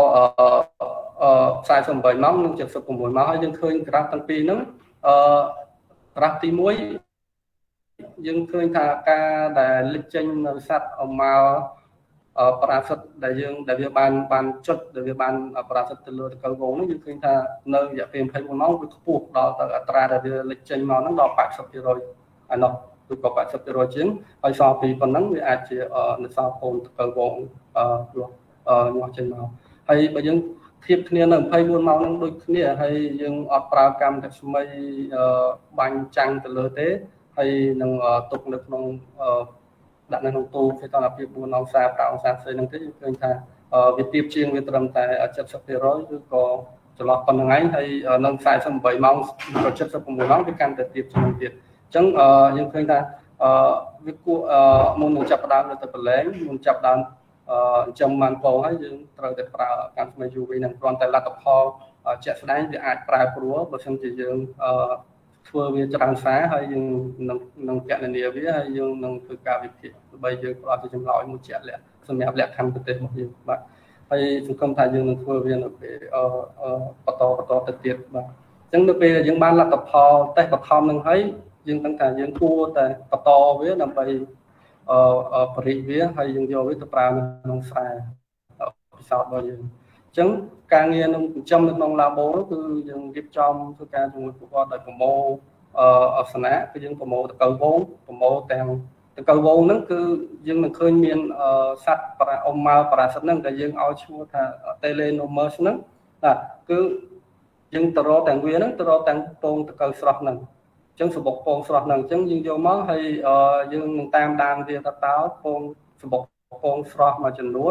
Speaker 8: 48ម៉ោងនិង76ម៉ោងហើយយើងឃើញក្រាហ្វទាំងពីរហ្នឹងក្រាហ្វទី1យើងឃើញថាការដែលលេចចេញនៅសត្វអមហល់ប៉ារ៉ាស៊ីតដែលវាបានចុចដែលវាបានប៉ារ៉ាស៊ីតទៅលើតកូវវងហ្នឹងយើងឃើញថានៅរយៈពេល24ម៉ោងវាខ្ពស់ដល់ទៅអត្រាដែលវាលេចចេញមកហ្នឹងដល់ 80% អានោះគឺក៏ 80% ជាងហើយសល់ពីប៉ុណ្ណឹងវាអាចជានៅសល់កូនតកូវវងញាស់ចេញមកហើយបើយើងធៀបគ្នានៅ24ម៉ោងហ្នឹងដូចគ្នាហើយយើងអត់ប្រើកម្មរស្មីបាញ់ចាំងទៅលើទេហើយនឹងទុកនៅក្នុងដាក់នៅក្នុងទូគេតើពី4អង្សា5អង្សាផ្សេងហ្នឹងទេយើងឃើញថាវាទៀបជាងវាត្រឹមតែ 70% ឬក៏ចន្លោះប៉ុណ្្នឹងឯងហើយនៅ48ម៉ោងឬ76ម៉ោងវាកាន់តែទៀបជាងទៀតអញ្ចឹងយើងឃើញថាវាគួរមុននឹងចាប់ផ្ដើមទៅប្រឡែងមុនចាប់ដើមចំបានពងហើយយើងត្រូវតែប្រើកម្មស្មី UV នឹងគ្រាន់តែលទ្ធផលជាក់ស្ដែងវាអាចប្រែប្រួលបើមិនជាយើងធ្វើវាច្រើនសារហើយយើងនឹងកណនាវាហើយយើងនឹងធ្វើការវិភាគដើម្បីយើងផ្ដល់ជាចម្លើយមួយជាក់លាក់សម្រាប់លក្ខខណ្ឌប្រទេសរបស់យើងបាទហើយសង្ឃឹមថាយើងនឹងធ្វើវានៅពេលបន្តទៅទៀតបាទអញ្ចឹងនៅពេលយើងបានលទ្ធផលតេស្តបឋមនឹងហើយយើងដឹងថាយើងគួរតែបន្តវាដើម្បីបរិយាវាហើយយើងយកវាទៅប្រើនៅក្នុងស្រែពិសោធន៍របស់យើងអញ្ចឹងការងារនឹងចិញ្ចឹមនៅក្នុង labo គឺយើងរៀបចំធ្វើការជាមួយពួកគាត់ដោយប្រមូលអសនៈគឺយើងប្រមូលតកូវវងប្រមូលទាំងតកូវវងហ្នឹងគឺយើងនឹងឃើញមានសត្វអមហល់ប៉ារ៉ាស៊ីតហ្នឹងដែលយើងឲ្យឈ្មោះថា Telenomus ហ្នឹងបាទគឺយើងទៅរកទាំងវាហ្នឹងទៅរកទាំងពងតកូវស្រស់ហ្នឹងអញ្ចឹងសបុកពងស្រស់ហ្នឹងអញ្ចឹងយើងយកមកហើយយើងនឹងតាមដានវាតើពងសបុកពងស្រស់មួយចំនួន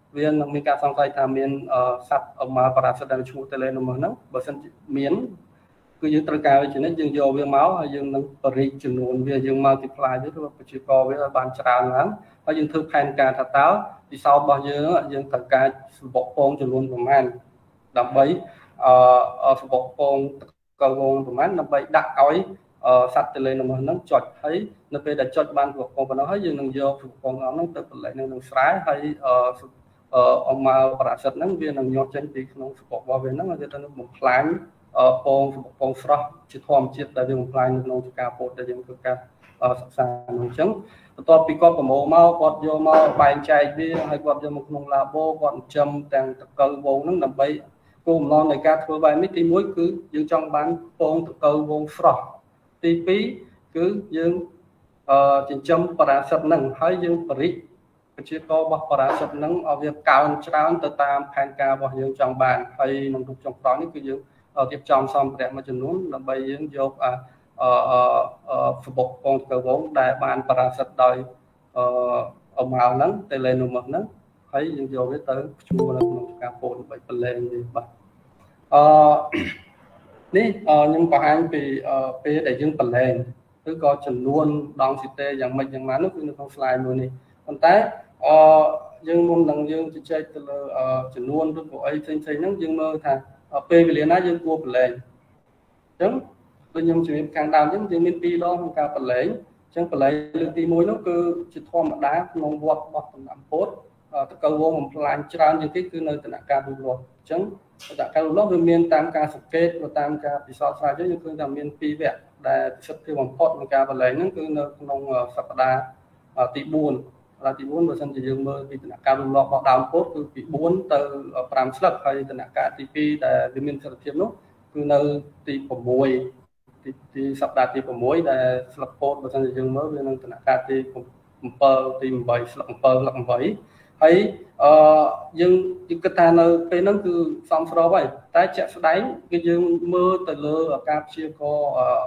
Speaker 8: វានឹងមានការសង្ស័យថាមានសត្វអមាប៉ារ៉ាស៊ីតដែលឈ្មោះ Telenomus ហ្នឹងបើសិនមានគឺយើងត្រូវការវាចំណេះយើងយកវាមកហើយយើងនឹងបរិយាចំនួនវាយើង multiply វាឬប្រជាកវាឲ្យបានច្រើនឡើងហើយយើងធ្វើផែនការថាតើពិសោធន៍របស់យើងត្រូវការសម្បុកពងចំនួនប្រមាណដើម្បីសម្បុកពងកវងប្រមាណដើម្បីដាក់ឲ្យសត្វ Telenomus ហ្នឹងចុចហើយនៅពេលដែលចុចបានសម្បុកពងប៉ុណ្ណោះហើយយើងនឹងយកសម្បុកពងហ្នឹងទៅបលែងនៅស្រែហើយអមាប៉ារ៉ាស៊ីតហ្នឹងវានឹងញាត់ចេញពីក្នុងសម្បុករបស់វាហ្នឹងហើយវាទៅបំផ្លាញពងសម្បុកពងស្រស់ជាធម្មជាតិដែលវាបំផ្លាញនៅក្នុងការពោតដែលយើងធ្វើការសិក្សានោះអញ្ចឹងបន្ទាប់ពីគាត់ប្រមូលមកគាត់យកមកបែងចែកវាហើយគាត់យកមកក្នុង labo គាត់ចិញ្ចឹមទាំងតកូវវងហ្នឹងដើម្បីគោលបំណងនៃការធ្វើបែបនេះទី1គឺយើងចង់បានពងតកូវវងស្រស់ទី2គឺយើងចិញ្ចឹមប៉ារ៉ាស៊ីតហ្នឹងហើយយើងបរិយាប្រជាករបស់ប៉ារ៉ាស៊ីតហ្នឹងឲ្យវាកើនច្រើនទៅតាមផែនការរបស់យើងចង់បានហើយក្នុងរូបចុងក្រោយនេះគឺយើងរៀបចំសម្ភារៈមួយចំនួនដើម្បីយើងយកសម្បុកពងតកូវវងដែលបានប៉ារ៉ាស៊ីតដោយអមាហ្នឹង Telenomus ហ្នឹងហើយយើងយកវាទៅភ្ជួរនៅក្នុងការពោតដើម្បីបលែងវាបាទនេះខ្ញុំបង្ហាញពីពេលដែលយើងបលែងឬក៏ចំនួនដងស៊ីតេយ៉ាងម៉េចយ៉ាងណានោះគឺនៅក្នុង slide មួយនេះប៉ុន្តែយើងមុននឹងយើងជជែកទៅលើចំនួនឬក៏អីផ្សេងៗហ្នឹងយើងមើលថាពេលវេលាណាយើងគួរបលែងអញ្ចឹងដូចខ្ញុំជម្រាបខាងដើមអញ្ចឹងយើងមាន2ដងក្នុងការបលែងអញ្ចឹងបលែងលើកទី1នោះគឺជាធម្មតាក្នុងវត្តរបស់ដំណាំពោតតកូវវងបំផ្លាញច្រើនជាងគេគឺនៅដំណាក់កាលលូតលាស់អញ្ចឹងដំណាក់កាលលូតលាស់វាមានតាមការសង្កេតទៅតាមការពិសោធន៍ស្រាវជ្រាវយើងឃើញថាមាន2វគ្គដែលពិសិដ្ឋភាពបំផុតនៃការបលែងហ្នឹងគឺនៅក្នុងសប្តាហ៍ទី4បើសិនជាយើងមើលពីដំណាក់កាលលូតលាស់របស់ដើមពោតគឺពី4ទៅ5ស្លឹកហើយដំណាក់កាលទី2ដែលវាមានប្រសិទ្ធភាពនោះគឺនៅទី6ទីសប្តាហ៍ទី6ដែលស្លឹកពោតបើសិនជាយើងមើលវានៅដំណាក់កាលទី7ទី8ស្លឹក7ស្លឹក8ហើយយើងគិតថានៅពេលហ្នឹងគឺសមស្របហើយតែជាក់ស្ដែងគឺយើងមើលទៅលើការព្យាករ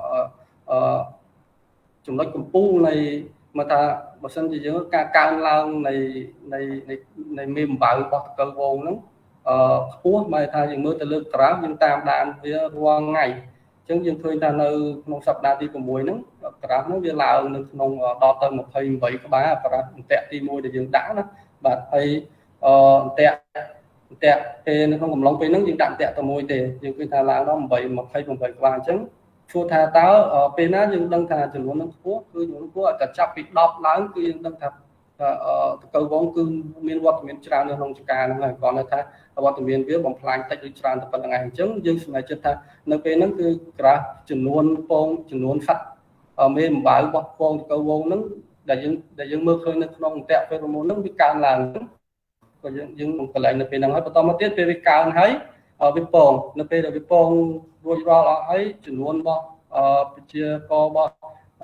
Speaker 8: ចំណុចកំពូលនៃមកថាបើសិនជាយើងការកើនឡើងនៃមេអំបៅរបស់តកូវវងហ្នឹងខ្ពស់មកថាយើងមើលទៅលើក្រាហ្វយើងតាមដានវារាល់ថ្ងៃអញ្ចឹងយើងឃើញថានៅក្នុងសប្តាហ៍ទី6ហ្នឹងក្រាហ្វហ្នឹងវាឡើងនៅក្នុងដល់ទៅ28ក្បាលក្រាហ្វអន្ទាក់ទី1ដែលយើងដាក់ណាបាទហើយអន្ទាក់ពេលនៅក្នុងកំឡុងពេលហ្នឹងយើងដាក់អន្ទាក់តែមួយទេយើងឃើញថាឡើងដល់28ក្បាលអញ្ចឹងឈួរថាតើពេលណាយើងដឹងថាចំនួនហ្នឹងខ្ពស់គឺចំនួនខ្ពស់តែចាប់ពី10ឡើងគឺយើងដឹងថាតកូវវងគឺមានវត្តមានច្រើននៅក្នុងចង្ការហ្នឹងហើយគាត់នៅថាវត្តមានវាបំផ្លាញតិចឬច្រើនតែប៉ុណ្្នឹងឯងអញ្ចឹងយើងសម្រេចចិត្តថានៅពេលហ្នឹងគឺក្រាស់ចំនួនពងចំនួនសត្វមេអំបៅរបស់ពងតកូវវងហ្នឹងដែលយើងមើលឃើញនៅក្នុងអន្ទាក់ពេលប្រមូលហ្នឹងវាកើនឡើងក៏យើងកន្លែងនៅពេលហ្នឹងហើយបន្តមកទៀតពេលវាកើនហើយវាពងនៅពេលដែលវាពងរួចរាល់អស់ហើយចំនួនរបស់ប្រជាករបស់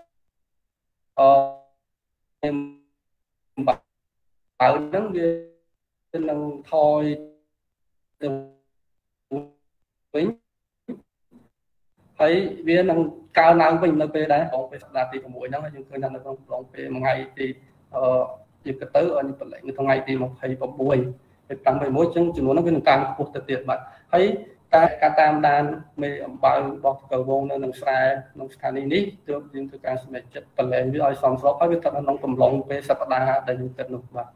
Speaker 8: អំបៅហ្នឹងវានឹងថយទៅវិញហើយវានឹងកើនឡើងវិញនៅពេលដែរក្នុងពេលសប្តាហ៍ទី6ហ្នឹងយើងឃើញថានៅក្នុងកំឡុងពេលមួយថ្ងៃទីជាកទៅឲ្យបលែងនៅថ្ងៃទី26ពេល5 6អញ្ចឹងចំនួនហ្នឹងវានឹងកើនខ្ពស់ទៅទៀតបាទហើយការតាមដានមេអំបៅរបស់តកូវវងនៅក្នុងស្រែក្នុងស្ថានីយ៍នេះទើបយើងធ្វើការសម្រេចចិត្តបលែងវាឲ្យសមស្របហើយវាស្ថិតនៅក្នុងកំឡុងពេលសប្តាហ៍ដែលយើងគិតនោះបាទ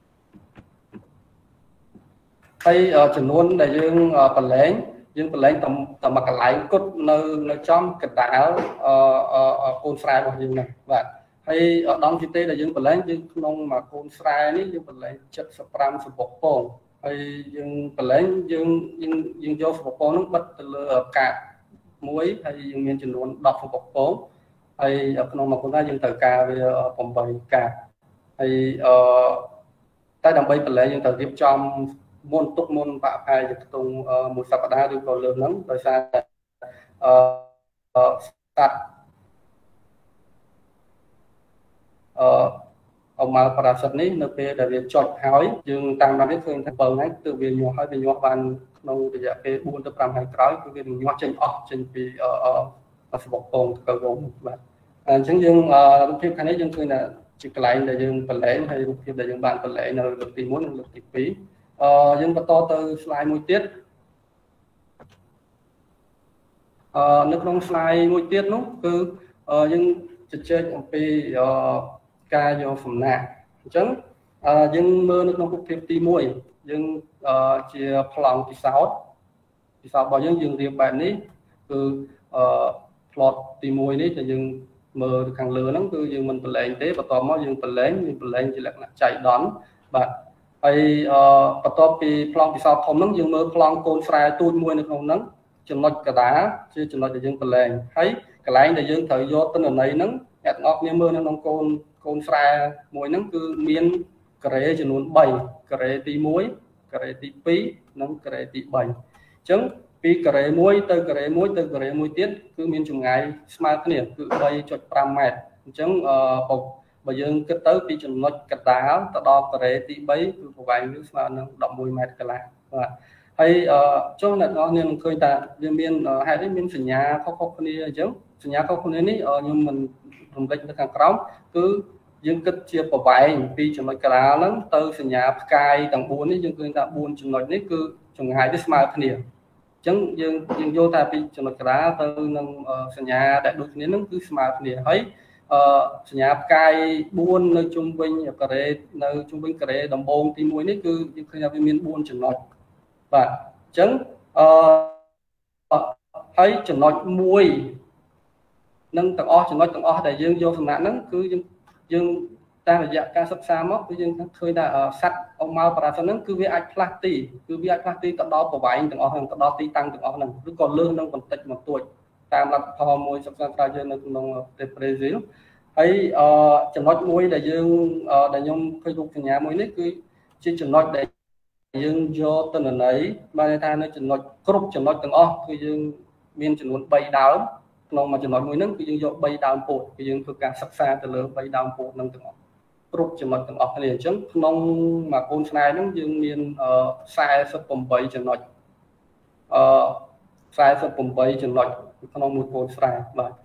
Speaker 8: ហើយចំនួនដែលយើងបលែងតែមួយកន្លែងគត់នៅចំកណ្ដាលកូនស្រែរបស់យើងហ្នឹងបាទហើយដងជីតេដែលយើងបលែងយើងក្នុងមួយកូនស្រែនេះយើងបលែង75សម្បុកពងហើយយើងបលែងយើងយកសម្បុកពងហ្នឹងបិទទៅលើកាតមួយហើយយើងមានចំនួន10សម្បុកពងហើយក្នុងមួយកូនស្រែយើងត្រូវការវា8កាតហើយតែដើម្បីបលែងយើងត្រូវរៀបចំមុនបាក់ផែជាខ្ទង់មួយសប្តាហ៍ឬក៏លើហ្នឹងដោយសារសត្វអមាល់ប៉ារ៉ាស៊ីតនេះនៅពេលដែលវាចុចហើយយើងតាមដានវាឃើញថា7ថ្ងៃគឺវាញាស់ហើយវាញាស់បានក្នុងរយៈពេល4ទៅ5ថ្ងៃក្រោយគឺវានឹងញាស់ចេញអស់ចេញពីសម្បុកពងតកូវវងបាទអញ្ចឹងយើងរូបភាពខាងនេះយើងឃើញថាជាកន្លែងដែលយើងបលែងហើយរូបភាពដែលយើងបានបលែងនៅលើកទី1និងលើកទី2យើងបន្តទៅ slide មួយទៀតនៅក្នុង slide មួយទៀតនោះគឺយើងជជែកអំពីការយកសំណាក់អញ្ចឹងយើងមើលនៅក្នុងរូបភាពទី1យើងជាប្លង់ពិសោធន៍របស់យើងរៀបបែបនេះគឺ plot ទី1នេះដែលយើងមើលខាងលើហ្នឹងគឺយើងមិនបលែងទេបន្ទាប់មកយើងបលែងជាលក្ខណៈចៃដន្យបាទហើយបន្ទាប់ពីប្លង់ពិសោធន៍ធំហ្នឹងយើងមើលប្លង់កូនស្រែទូចមួយនៅក្នុងហ្នឹងចំណុចកណ្ដាលជាចំណុចដែលយើងបលែងហើយកន្លែងដែលយើងត្រូវយកទិន្នន័យហ្នឹងអ្នកទាំងអស់គ្នាមើលនៅក្នុងកូនស្រែមួយហ្នឹងគឺមានការ៉េចំនួន3ការ៉េទី1ការ៉េទី2និងការ៉េទី3អញ្ចឹងពីការ៉េ1ទៅការ៉េ1ទៅការ៉េ1ទៀតគឺមានចម្ងាយស្មើគ្នាគឺ 3.5 ម៉ែត្រអញ្ចឹងបើយើងគិតទៅពីចំណុចកណ្ដាលទៅដល់ការ៉េទី3គឺប្រវែងវាស្មើនឹង11ម៉ែត្រកន្លះបាទហើយចុះអ្នកនរគ្នានឹងឃើញថាវាមានហេតុនេះមានសញ្ញាខុសៗគ្នាអញ្ចឹងសញ្ញាខុសគ្នានេះខ្ញុំមិនរំលេចនៅខាងក្រោមគឺយើងគិតជាប្រវែងពីចំណុចកណ្ដាលហ្នឹងទៅសញ្ញាផ្កាយទាំង4នេះយើងឃើញថា4ចំណុចនេះគឺចម្ងាយវាស្មើគ្នាអញ្ចឹងយើងយល់ថាពីចំណុចកណ្ដាលទៅនឹងសញ្ញាដែលដូចគ្នាហ្នឹងគឺស្មើគ្នាហើយសញ្ញាផ្កាយ4នៅជុំវិញការ៉េនៅជុំវិញការ៉េដំបូងទី1នេះគឺយើងឃើញថាវាមាន4ចំណុចបាទអញ្ចឹងហើយចំណុច1នឹងទាំងអស់ចំណុចទាំងអស់ដែលយើងយកសំណាក់ហ្នឹងគឺយើងតាមរយៈការសិក្សាមកគឺយើងឃើញថាសត្វអុកម៉ៅប៉ារ៉ាសិនហ្នឹងគឺវាអាចផ្លាស់ទីទៅដល់ប្រវែងទាំងអស់ហ្នឹងទៅដល់ទីតាំងទាំងអស់ហ្នឹងឬក៏លើសនឹងបន្តិចបន្តួចតាមលទ្ធផលមួយសិក្សាស្រាវជ្រាវនៅក្នុងប្រទេសប្រេស៊ីលហើយចំណុចមួយដែលខ្ញុំឃើញរូបសញ្ញាមួយនេះគឺជាចំណុចដែលយើងយកទិន្នន័យបានន័យថានៅចំណុចគ្រប់ចំណុចទាំងអស់គឺយើងមានចំនួន3ដើមក្នុងមួយចំណុចមួយហ្នឹងគឺយើងយក3ដើមពោតគឺយើងធ្វើការសិក្សាទៅលើ3ដើមពោតហ្នឹងទាំងអស់គ្រប់ចំណុចទាំងអស់គ្នាអញ្ចឹងក្នុងមួយកូនស្នេហ៍ហ្នឹងយើងមាន48ចំណុច48ចំណុចក្នុងមួយកូនស្នេហ៍បាទ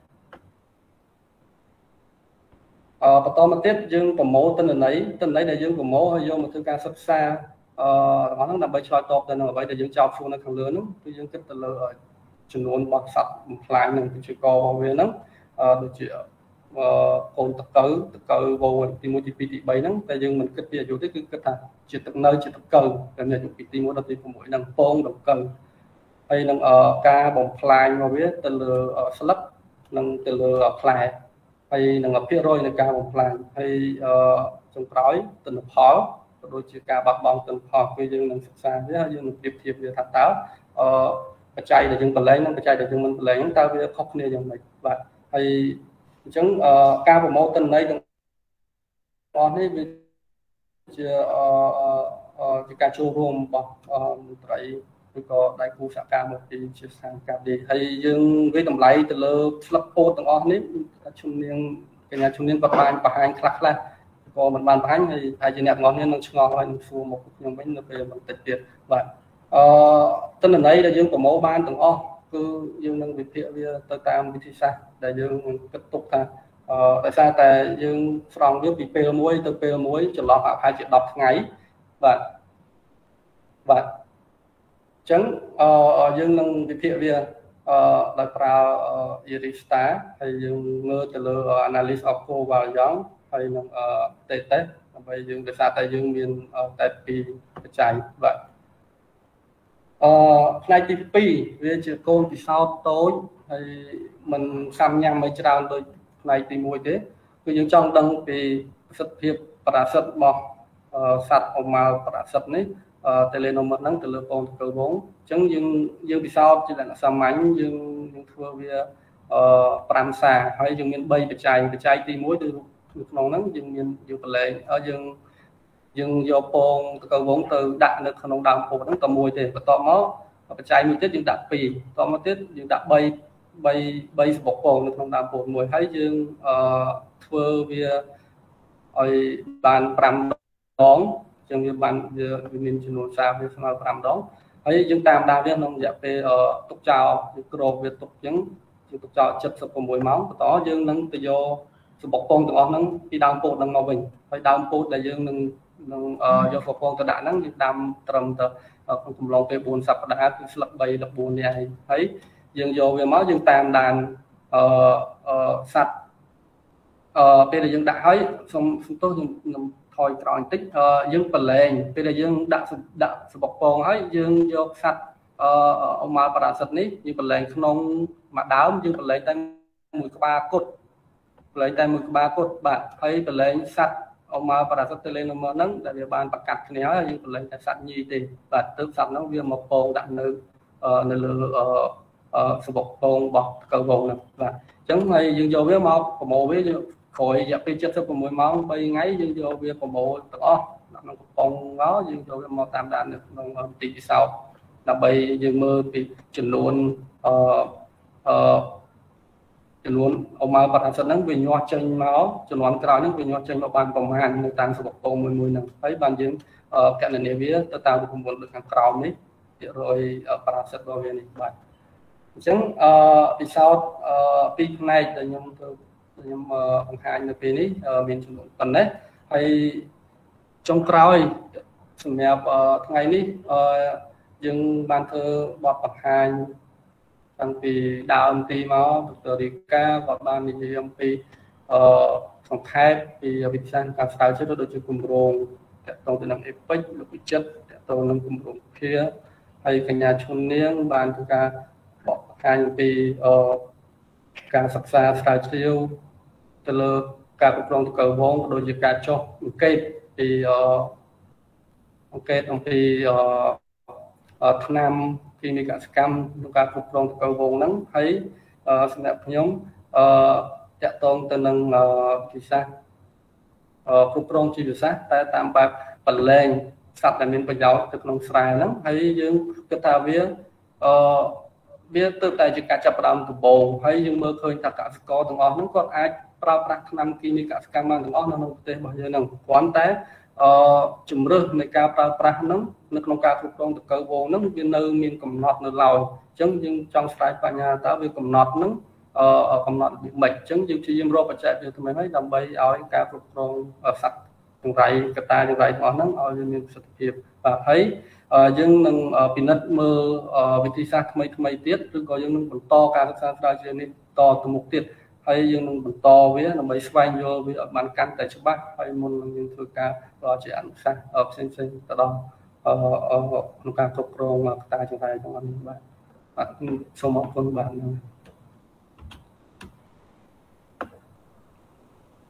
Speaker 8: បន្តមកទៀតយើងប្រមូលទិន្នន័យដែលយើងប្រមូលហើយយកមកធ្វើការសិក្សារបស់ហ្នឹងដើម្បីឆ្លើយតបទៅនឹងអ្វីដែលយើងចោទសួរនៅខាងលើហ្នឹងគឺយើងគិតទៅលើចំនួនរបស់សត្វបំផ្លាញនឹងប្រជាករបស់វាហ្នឹងដូចជាកូនតកៅវោទី1ទី2ទី3ហ្នឹងតែយើងមិនគិតពីអាយុទេគឺគិតថាជាទឹកនៅជាតកៅតែមានអាយុពីទី1ដល់ទី6ហ្នឹងពងតកៅហើយនឹងការបំផ្លាញរបស់វាទៅលើស្លឹកនិងទៅលើផ្លែហើយនឹងភាគរយនៃការបំផ្លាញហើយចុងក្រោយទិន្នផលក៏ដូចជាការបាត់បង់ទិន្នផលគឺយើងនឹងសិក្សាវាហើយយើងនឹងប្រៀបធៀបវាថាតើបច្ច័យដែលយើងបលែងនិងបច្ច័យដែលយើងមិនបលែងតើវាខុសគ្នាយ៉ាងម៉េចបាទហើយអញ្ចឹងការប្រមូលទិន្នន័យទាំងអស់នេះវាជាការចូលរួមរបស់មន្ត្រីឬក៏ដៃគូសហការមកពីជាស្ថានភាពនេះហើយយើងវាតម្លៃទៅលើស្លឹកពោតទាំងអស់នេះជំនាញកញ្ញាជំនាញគាត់បានបង្ហាញខ្លះក៏មិនបានបង្ហាញហើយហើយជាអ្នកទាំងអស់នេះនឹងឆ្ងល់ហើយនឹងសួរមកខ្ញុំវិញនៅពេលបន្តិចទៀតបាទទិន្នន័យដែលយើងប្រមូលបានទាំងអស់គឺយើងនឹងវិភាគវាទៅតាមវិធីសាស្ត្រដែលយើងគិតទុកថាដោយសារតែយើងស្រង់វាពីពេលមួយទៅពេលមួយចន្លោះប្រហែលជា10ថ្ងៃបាទអញ្ចឹងយើងនឹងវិភាគវាដោយប្រើ Arista ហើយយើងមើលទៅលើ analysis of covariance ហើយនឹងtest ដើម្បីយើងដោយសារតែយើងមានតែពីបច្ច័យបាទផ្នែកទី2វាជាកូនពិសោធន៍តូចហើយមិនសាំញ៉ាំមិនច្រើនដូចផ្នែកទី1ទេគឺយើងចង់ដឹងពីប្រសិទ្ធភាពបរាសិទ្ធរបស់សត្វអុកម៉ៅបរាសិទ្ធនេះTelenomus ហ្នឹងទៅលើកូនតកៅវងអញ្ចឹងយើងពិសោធន៍ជាលក្ខណៈសាមញ្ញយើងធ្វើវា5សារហើយយើងមាន3បច្ច័យទី1គឺក្នុងហ្នឹងយើងមានយើងបលែងយើងយកពងតកៅវងទៅដាក់នៅក្នុងដើមពោតហ្នឹងតែមួយទេបន្ទាប់មកបច្ច័យមួយទៀតយើងដាក់2បន្ទាប់មកទៀតយើងដាក់3សបុកពងនៅក្នុងដើមពោតមួយហើយយើងធ្វើវាឲ្យបាន5ដងចឹងវាបានវាមានចំនួនសារវាស្មើ5ដងហើយយើងតាមដានវាក្នុងរយៈពេលទុកចោលយើងគ្របវាទុកចឹងយើងទុកចោល76ម៉ោងបន្តយើងនឹងទៅយកសម្បុកពងទាំងអស់ហ្នឹងពីដើមពោតហ្នឹងមកវិញហើយដើមពោតដែលយើងនឹងយកសម្បុកពងទៅដាក់ហ្នឹងយើងដាំត្រឹមតែក្នុងកំឡុងពេល4សប្តាហ៍គឺស្លឹក3 14នេះឯងហើយយើងយកវាមកយើងតាមដានសัตว์ពេលដែលយើងដាក់ហើយសូមទោសខ្ញុំថយក្រោយបន្តិចយើងប្រឡែងពេលដែលយើងដាក់សម្បុកពងហើយយើងយកសัตว์អុមាល់ប៉ារ៉ាស៊ីតនេះយើងប្រឡែងក្នុងមួយដើមយើងប្រឡែងតែមួយក្បាលគត់ប្រឡែងតែមួយក្បាលគត់បាទហើយប្រឡែងសัตว์អុមាល់ប៉ារ៉ាស៊ីតទៅលេងនៅមកហ្នឹងដែលវាបានប្រកាសគ្នាហើយយើងប្រឡែងតែសัตว์ញីទេបាទទើបសัตว์ហ្នឹងវាមកពងដាក់នៅលើសម្បុកពងរបស់កៅវងហ្នឹងបាទអញ្ចឹងហើយយើងយកវាមកប្រមូលវាក្រោយរយៈពេល76ម៉ោង3ថ្ងៃយើងយកវាប្រមូលទាំងអស់ដាក់ក្នុងកំប៉ុងមកយើងយកវាមកតាមដាននៅក្នុងទីពិសោធន៍ដើម្បីយើងមើលពីចំនួនចំនួនអុមាល់ប៉ារ៉ាស៊ីតហ្នឹងវាញាស់ចេញមកចំនួនក្រោយហ្នឹងវាញាស់ចេញមកបានប្រមាណនៅតាមសម្បុកពងមួយហ្នឹងហើយបានយើងកណនាវាទៅតាមរូបមន្តដូចខាងក្រោមនេះ100ប៉ារ៉ាស៊ីតរបស់វានេះបាទអញ្ចឹងពិសោធន៍ពីផ្នែកដែលខ្ញុំបង្ហាញនៅពេលនេះមានចំនួនប៉ុណ្ណេះហើយចុងក្រោយសម្រាប់ថ្ងៃនេះយើងបានធ្វើបទបង្ហាញតាំងពីដើមទីមកដុកទ័ររីកាគាត់បាននិយាយអំពីសង្ខេបពីវិទ្យាសាស្ត្រការស្រាវជ្រាវដូចជាគម្រោងតកតងទៅនឹងអេពិចលោកវិចិត្រតកតងនឹងគម្រោងភាហើយកញ្ញាឈុននាងបានធ្វើការបកបង្ហាញអំពីការសិក្សាស្រាវជ្រាវទៅលើការគ្រប់គ្រងតកៅវងដូចជាការចុះអង្កេតពីអំពីថ្នាំគីមីកសកម្មក្នុងការគ្រប់គ្រងតកៅវងហ្នឹងហើយសម្រាប់ខ្ញុំតកតងទៅនឹងវិសាស្ត្រគ្រប់គ្រងជីវសាស្ត្រតែតាមបែបបលែងសត្វដែលមានប្រយោជន៍ទៅក្នុងស្រែហ្នឹងហើយយើងគិតថាវាទៅតែជាការចាប់ផ្ដើមដំបូងហើយយើងមើលឃើញថាកសិករទាំងអស់ហ្នឹងគាត់អាចប្រើប្រាស់ថ្នាំគីមីកសកម្មទាំងអស់នៅក្នុងប្រទេសរបស់យើងហ្នឹងគ្រាន់តែជំរឿសនៃការប្រើប្រាស់ហ្នឹងនៅក្នុងការគ្រប់គ្រងតកៅវងហ្នឹងវានៅមានកំណត់នៅឡើយអញ្ចឹងយើងចង់ស្រាវជ្រាវបញ្ហាតើវាកំណត់ហ្នឹងកំណត់របៀបម៉េចអញ្ចឹងយើងព្យាយាមរកបច្ចេកវិទ្យាថ្មីៗដើម្បីឲ្យការគ្រប់គ្រងសត្វចង្រៃកតាចង្រៃទាំងអស់ហ្នឹងឲ្យវាមានប្រសិទ្ធភាពបាទហើយយើងនឹងពិនិត្យមើលវិធីសាស្ត្រថ្មីទៀតឬក៏យើងនឹងបន្តការសិក្សាស្រាវជ្រាវនេះតទៅមុខទៀតហើយយើងនឹងបន្តវាដើម្បីស្វែងយល់វាឲ្យបានកាន់តែច្បាស់ហើយមុននឹងយើងធ្វើការជាអនុសាសន៍ផ្សេងទៅដល់ក្នុងការគ្រប់គ្រងកតាចង្រៃទាំងអស់នេះបាទសូមអរគុណបាទ